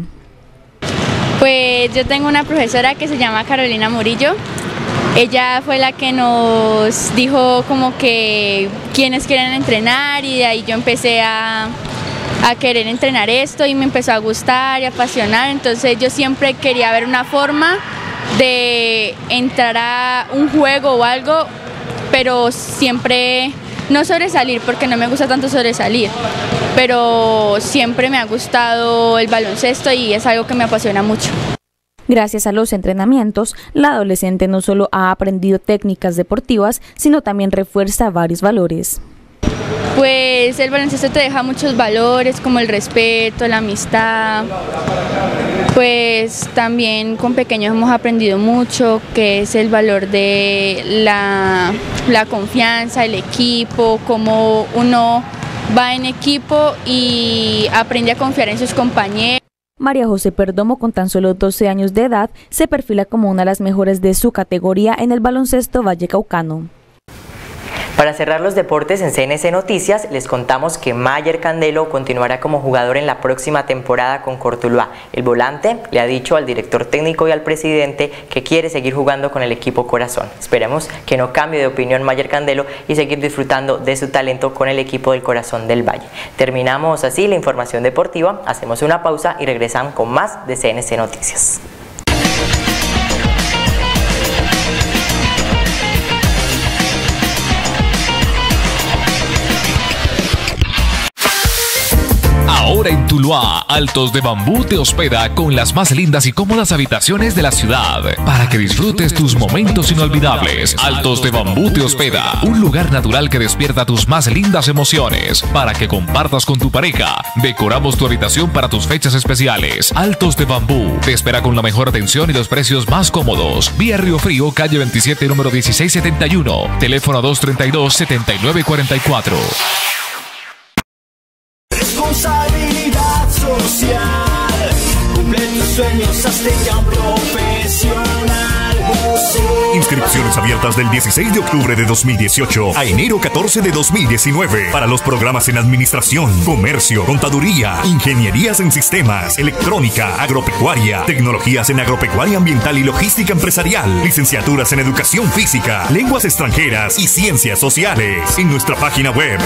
Pues yo tengo una profesora que se llama Carolina Murillo. Ella fue la que nos dijo como que quienes quieren entrenar y de ahí yo empecé a querer entrenar esto y me empezó a gustar y apasionar. Entonces yo siempre quería ver una forma de entrar a un juego o algo, pero siempre no sobresalir porque no me gusta tanto sobresalir, pero siempre me ha gustado el baloncesto y es algo que me apasiona mucho. Gracias a los entrenamientos, la adolescente no solo ha aprendido técnicas deportivas, sino también refuerza varios valores. Pues el baloncesto te deja muchos valores como el respeto, la amistad, pues también con pequeños hemos aprendido mucho, que es el valor de la confianza, el equipo, cómo uno va en equipo y aprende a confiar en sus compañeros. María José Perdomo, con tan solo 12 años de edad, se perfila como una de las mejores de su categoría en el baloncesto vallecaucano. Para cerrar los deportes en CNC Noticias, les contamos que Mayer Candelo continuará como jugador en la próxima temporada con Cortuluá. El volante le ha dicho al director técnico y al presidente que quiere seguir jugando con el equipo Corazón. Esperemos que no cambie de opinión Mayer Candelo y seguir disfrutando de su talento con el equipo del Corazón del Valle. Terminamos así la información deportiva, hacemos una pausa y regresamos con más de CNC Noticias. Ahora en Tuluá, Altos de Bambú te hospeda con las más lindas y cómodas habitaciones de la ciudad para que disfrutes tus momentos inolvidables. Altos de Bambú te hospeda, un lugar natural que despierta tus más lindas emociones para que compartas con tu pareja. Decoramos tu habitación para tus fechas especiales. Altos de Bambú te espera con la mejor atención y los precios más cómodos. Vía Río Frío, calle 27, número 1671. Teléfono 232-7944. Responsabilidad social, cumple tus sueños, hazte ya un profesional. Inscripciones abiertas del 16 de octubre de 2018 a enero 14 de 2019 para los programas en Administración, Comercio, Contaduría, Ingenierías en Sistemas, Electrónica, Agropecuaria, Tecnologías en Agropecuaria Ambiental y Logística Empresarial, Licenciaturas en Educación Física, Lenguas Extranjeras y Ciencias Sociales. En nuestra página web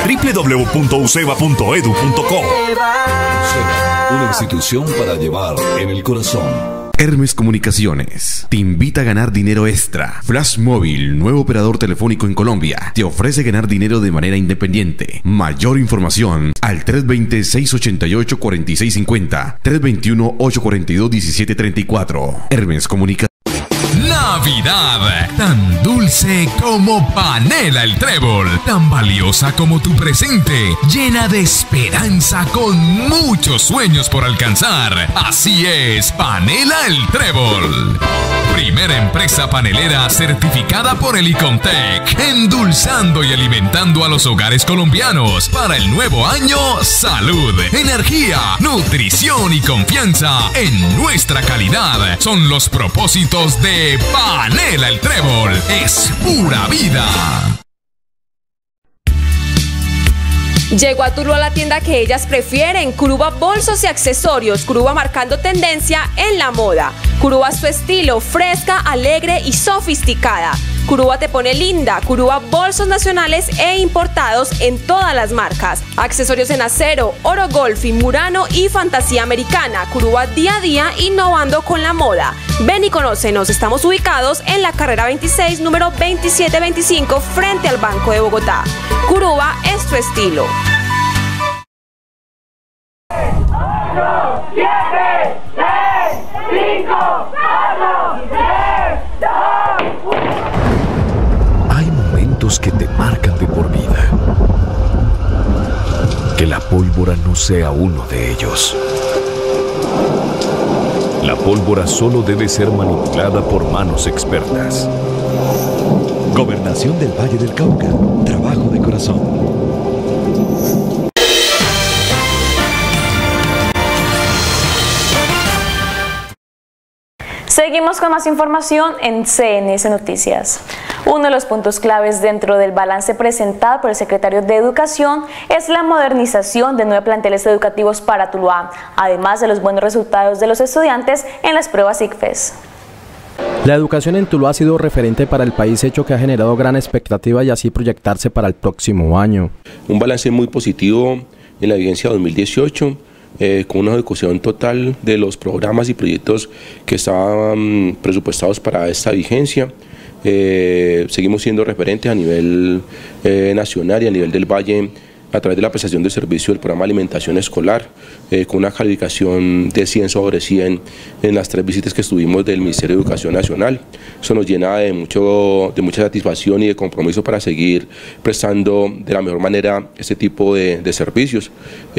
www.uceba.edu.co. Una institución para llevar en el corazón. Hermes Comunicaciones te invita a ganar dinero extra. Flash Móvil, nuevo operador telefónico en Colombia, te ofrece ganar dinero de manera independiente. Mayor información al 320-688-4650, 321-842-1734. Hermes Comunicaciones. Navidad, tan dulce como panela el trébol, tan valiosa como tu presente, llena de esperanza con muchos sueños por alcanzar. Así es, Panela el Trébol. Primera empresa panelera certificada por el Icontec, endulzando y alimentando a los hogares colombianos. Para el nuevo año, salud, energía, nutrición y confianza en nuestra calidad. Son los propósitos de Panela el Trébol. Es pura vida. Llegó a Tuluá la tienda que ellas prefieren, Curuba Bolsos y Accesorios, Curuba marcando tendencia en la moda. Curuba su estilo, fresca, alegre y sofisticada. Curuba te pone linda, Curuba bolsos nacionales e importados en todas las marcas. Accesorios en acero, oro golfi, murano y fantasía americana. Curuba día a día innovando con la moda. Ven y conócenos, estamos ubicados en la carrera 26, número 2725, frente al Banco de Bogotá. Curuba es tu estilo. 8, 7, 6, 5, 4, 3, 2, 1. Hay momentos que te marcan de por vida. Que la pólvora no sea uno de ellos. La pólvora solo debe ser manipulada por manos expertas. Gobernación del Valle del Cauca. Trabajo de corazón. Seguimos con más información en CNS Noticias. Uno de los puntos claves dentro del balance presentado por el secretario de Educación es la modernización de 9 planteles educativos para Tuluá, además de los buenos resultados de los estudiantes en las pruebas ICFES. La educación en Tuluá ha sido referente para el país, hecho que ha generado gran expectativa y así proyectarse para el próximo año. Un balance muy positivo en la vigencia 2018. Con una ejecución total de los programas y proyectos que estaban presupuestados para esta vigencia. Seguimos siendo referentes a nivel nacional y a nivel del Valle a través de la prestación de servicio del programa de alimentación escolar, con una calificación de 100 sobre 100 en las 3 visitas que estuvimos del Ministerio de Educación Nacional. Eso nos llena de mucha satisfacción y de compromiso para seguir prestando de la mejor manera este tipo de servicios.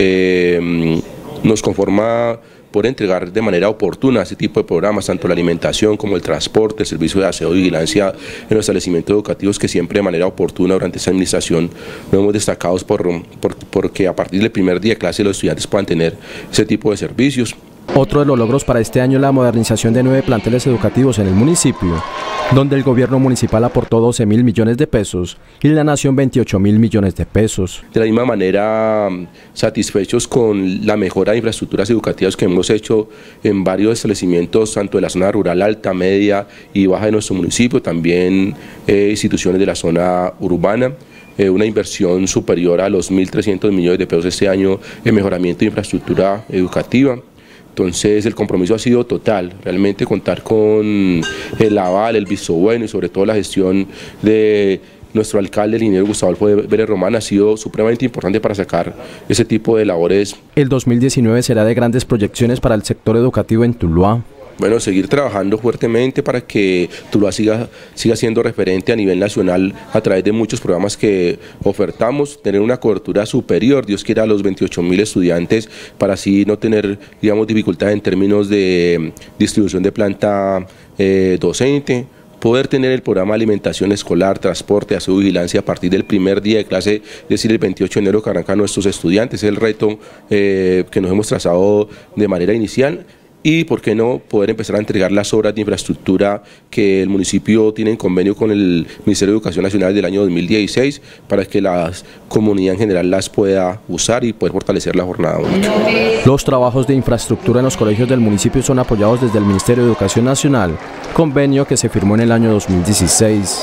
Nos conforma por entregar de manera oportuna este tipo de programas, tanto la alimentación como el transporte, el servicio de aseo y vigilancia en los establecimientos educativos, que siempre de manera oportuna durante esta administración nos hemos destacado porque a partir del primer día de clase los estudiantes puedan tener ese tipo de servicios. Otro de los logros para este año es la modernización de 9 planteles educativos en el municipio, donde el gobierno municipal aportó 12.000 millones de pesos y la nación 28.000 millones de pesos. De la misma manera, satisfechos con la mejora de infraestructuras educativas que hemos hecho en varios establecimientos, tanto de la zona rural, alta, media y baja de nuestro municipio, también instituciones de la zona urbana. Una inversión superior a los 1.300 millones de pesos este año en mejoramiento de infraestructura educativa. Entonces el compromiso ha sido total, realmente contar con el aval, el visto bueno y sobre todo la gestión de nuestro alcalde, el ingeniero Gustavo Adolfo Vélez Román, ha sido supremamente importante para sacar ese tipo de labores. El 2019 será de grandes proyecciones para el sector educativo en Tuluá. Bueno, seguir trabajando fuertemente para que Tuluá siga siendo referente a nivel nacional a través de muchos programas que ofertamos, tener una cobertura superior, Dios quiera, a los 28.000 estudiantes, para así no tener, digamos, dificultad en términos de distribución de planta docente, poder tener el programa de alimentación escolar, transporte, aseo y vigilancia a partir del primer día de clase, es decir, el 28 de enero que arrancan nuestros estudiantes. Es el reto que nos hemos trazado de manera inicial. Y, ¿por qué no?, poder empezar a entregar las obras de infraestructura que el municipio tiene en convenio con el Ministerio de Educación Nacional del año 2016 para que la comunidad en general las pueda usar y poder fortalecer la jornada. Los trabajos de infraestructura en los colegios del municipio son apoyados desde el Ministerio de Educación Nacional, convenio que se firmó en el año 2016.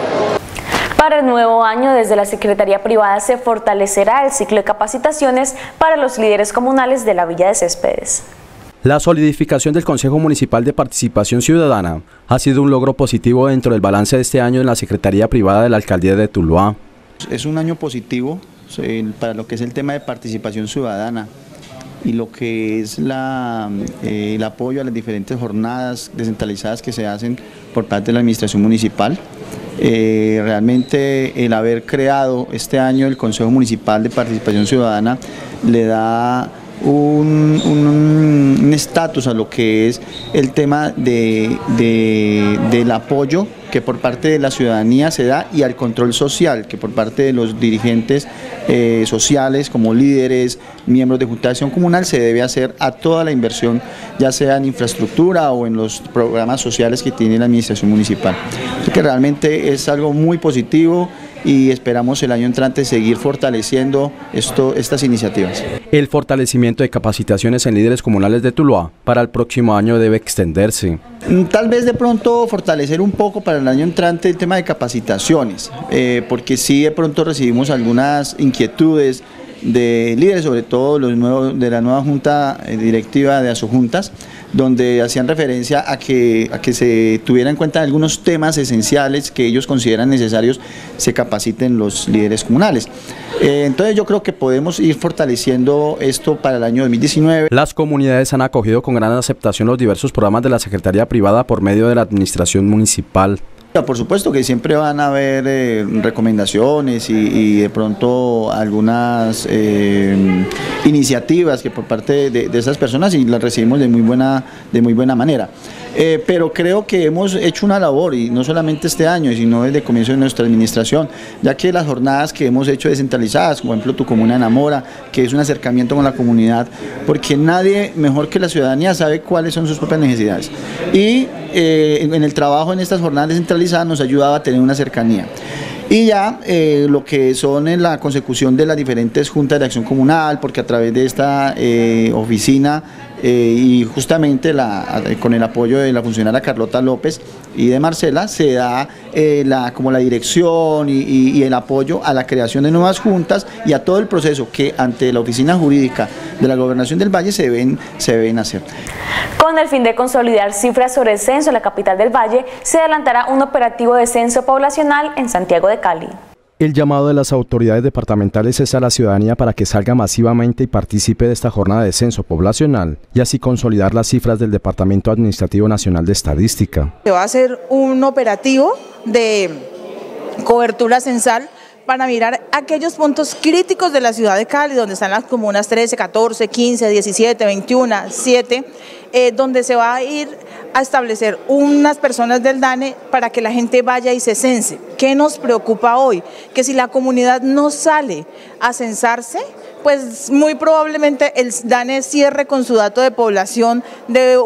Para el nuevo año, desde la Secretaría Privada se fortalecerá el ciclo de capacitaciones para los líderes comunales de la Villa de Céspedes. La solidificación del Consejo Municipal de Participación Ciudadana ha sido un logro positivo dentro del balance de este año en la Secretaría Privada de la Alcaldía de Tuluá. Es un año positivo para lo que es el tema de participación ciudadana y lo que es el apoyo a las diferentes jornadas descentralizadas que se hacen por parte de la Administración Municipal. Realmente el haber creado este año el Consejo Municipal de Participación Ciudadana le da un estatus a lo que es el tema del apoyo que por parte de la ciudadanía se da y al control social que por parte de los dirigentes sociales como líderes, miembros de Junta de Acción Comunal se debe hacer a toda la inversión, ya sea en infraestructura o en los programas sociales que tiene la administración municipal. Así que realmente es algo muy positivo y esperamos el año entrante seguir fortaleciendo estas iniciativas. El fortalecimiento de capacitaciones en líderes comunales de Tuluá para el próximo año debe extenderse. Tal vez de pronto fortalecer un poco para el año entrante el tema de capacitaciones, porque sí de pronto recibimos algunas inquietudes de líderes, sobre todo los nuevos de la nueva junta directiva de Asojuntas, donde hacían referencia a que se tuviera en cuenta algunos temas esenciales que ellos consideran necesarios se capaciten los líderes comunales. Entonces yo creo que podemos ir fortaleciendo esto para el año 2019. Las comunidades han acogido con gran aceptación los diversos programas de la Secretaría Privada por medio de la Administración Municipal. Por supuesto que siempre van a haber recomendaciones y de pronto algunas iniciativas que por parte de esas personas y las recibimos de muy buena manera. Pero creo que hemos hecho una labor, y no solamente este año, sino desde el comienzo de nuestra administración, ya que las jornadas que hemos hecho descentralizadas, como por ejemplo Tu Comuna Enamora, que es un acercamiento con la comunidad, porque nadie mejor que la ciudadanía sabe cuáles son sus propias necesidades. Y en el trabajo en estas jornadas descentralizadas nos ayudaba a tener una cercanía. Y ya lo que son en la consecución de las diferentes juntas de acción comunal, porque a través de esta oficina y justamente con el apoyo de la funcionaria Carlota López y de Marcela, se da como la dirección y el apoyo a la creación de nuevas juntas y a todo el proceso que ante la oficina jurídica de la Gobernación del Valle se deben hacer. Con el fin de consolidar cifras sobre el censo en la capital del Valle, se adelantará un operativo de censo poblacional en Santiago de Cali. El llamado de las autoridades departamentales es a la ciudadanía para que salga masivamente y participe de esta jornada de censo poblacional y así consolidar las cifras del Departamento Administrativo Nacional de Estadística. Se va a hacer un operativo de cobertura censal para mirar aquellos puntos críticos de la ciudad de Cali, donde están las comunas 13, 14, 15, 17, 21, 7, donde se va a ir a establecer unas personas del DANE para que la gente vaya y se cense. ¿Qué nos preocupa hoy? Que si la comunidad no sale a censarse, pues muy probablemente el DANE cierre con su dato de población de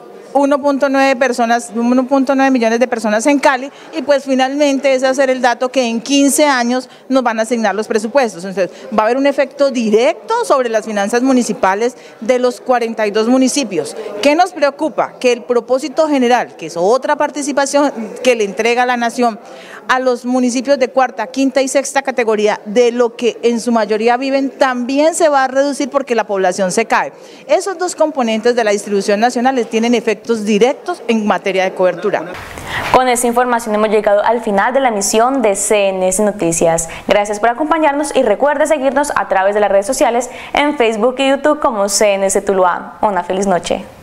1.9 millones de personas en Cali y pues finalmente ese va a ser el dato que en 15 años nos van a asignar los presupuestos. Entonces va a haber un efecto directo sobre las finanzas municipales de los 42 municipios. ¿Qué nos preocupa? Que el propósito general, que es otra participación que le entrega la Nación a los municipios de cuarta, quinta y sexta categoría, de lo que en su mayoría viven, también se va a reducir porque la población se cae. Esos dos componentes de la distribución nacional tienen efectos directos en materia de cobertura. Con esta información hemos llegado al final de la emisión de CNS Noticias. Gracias por acompañarnos y recuerde seguirnos a través de las redes sociales en Facebook y YouTube como CNS Tuluá. Una feliz noche.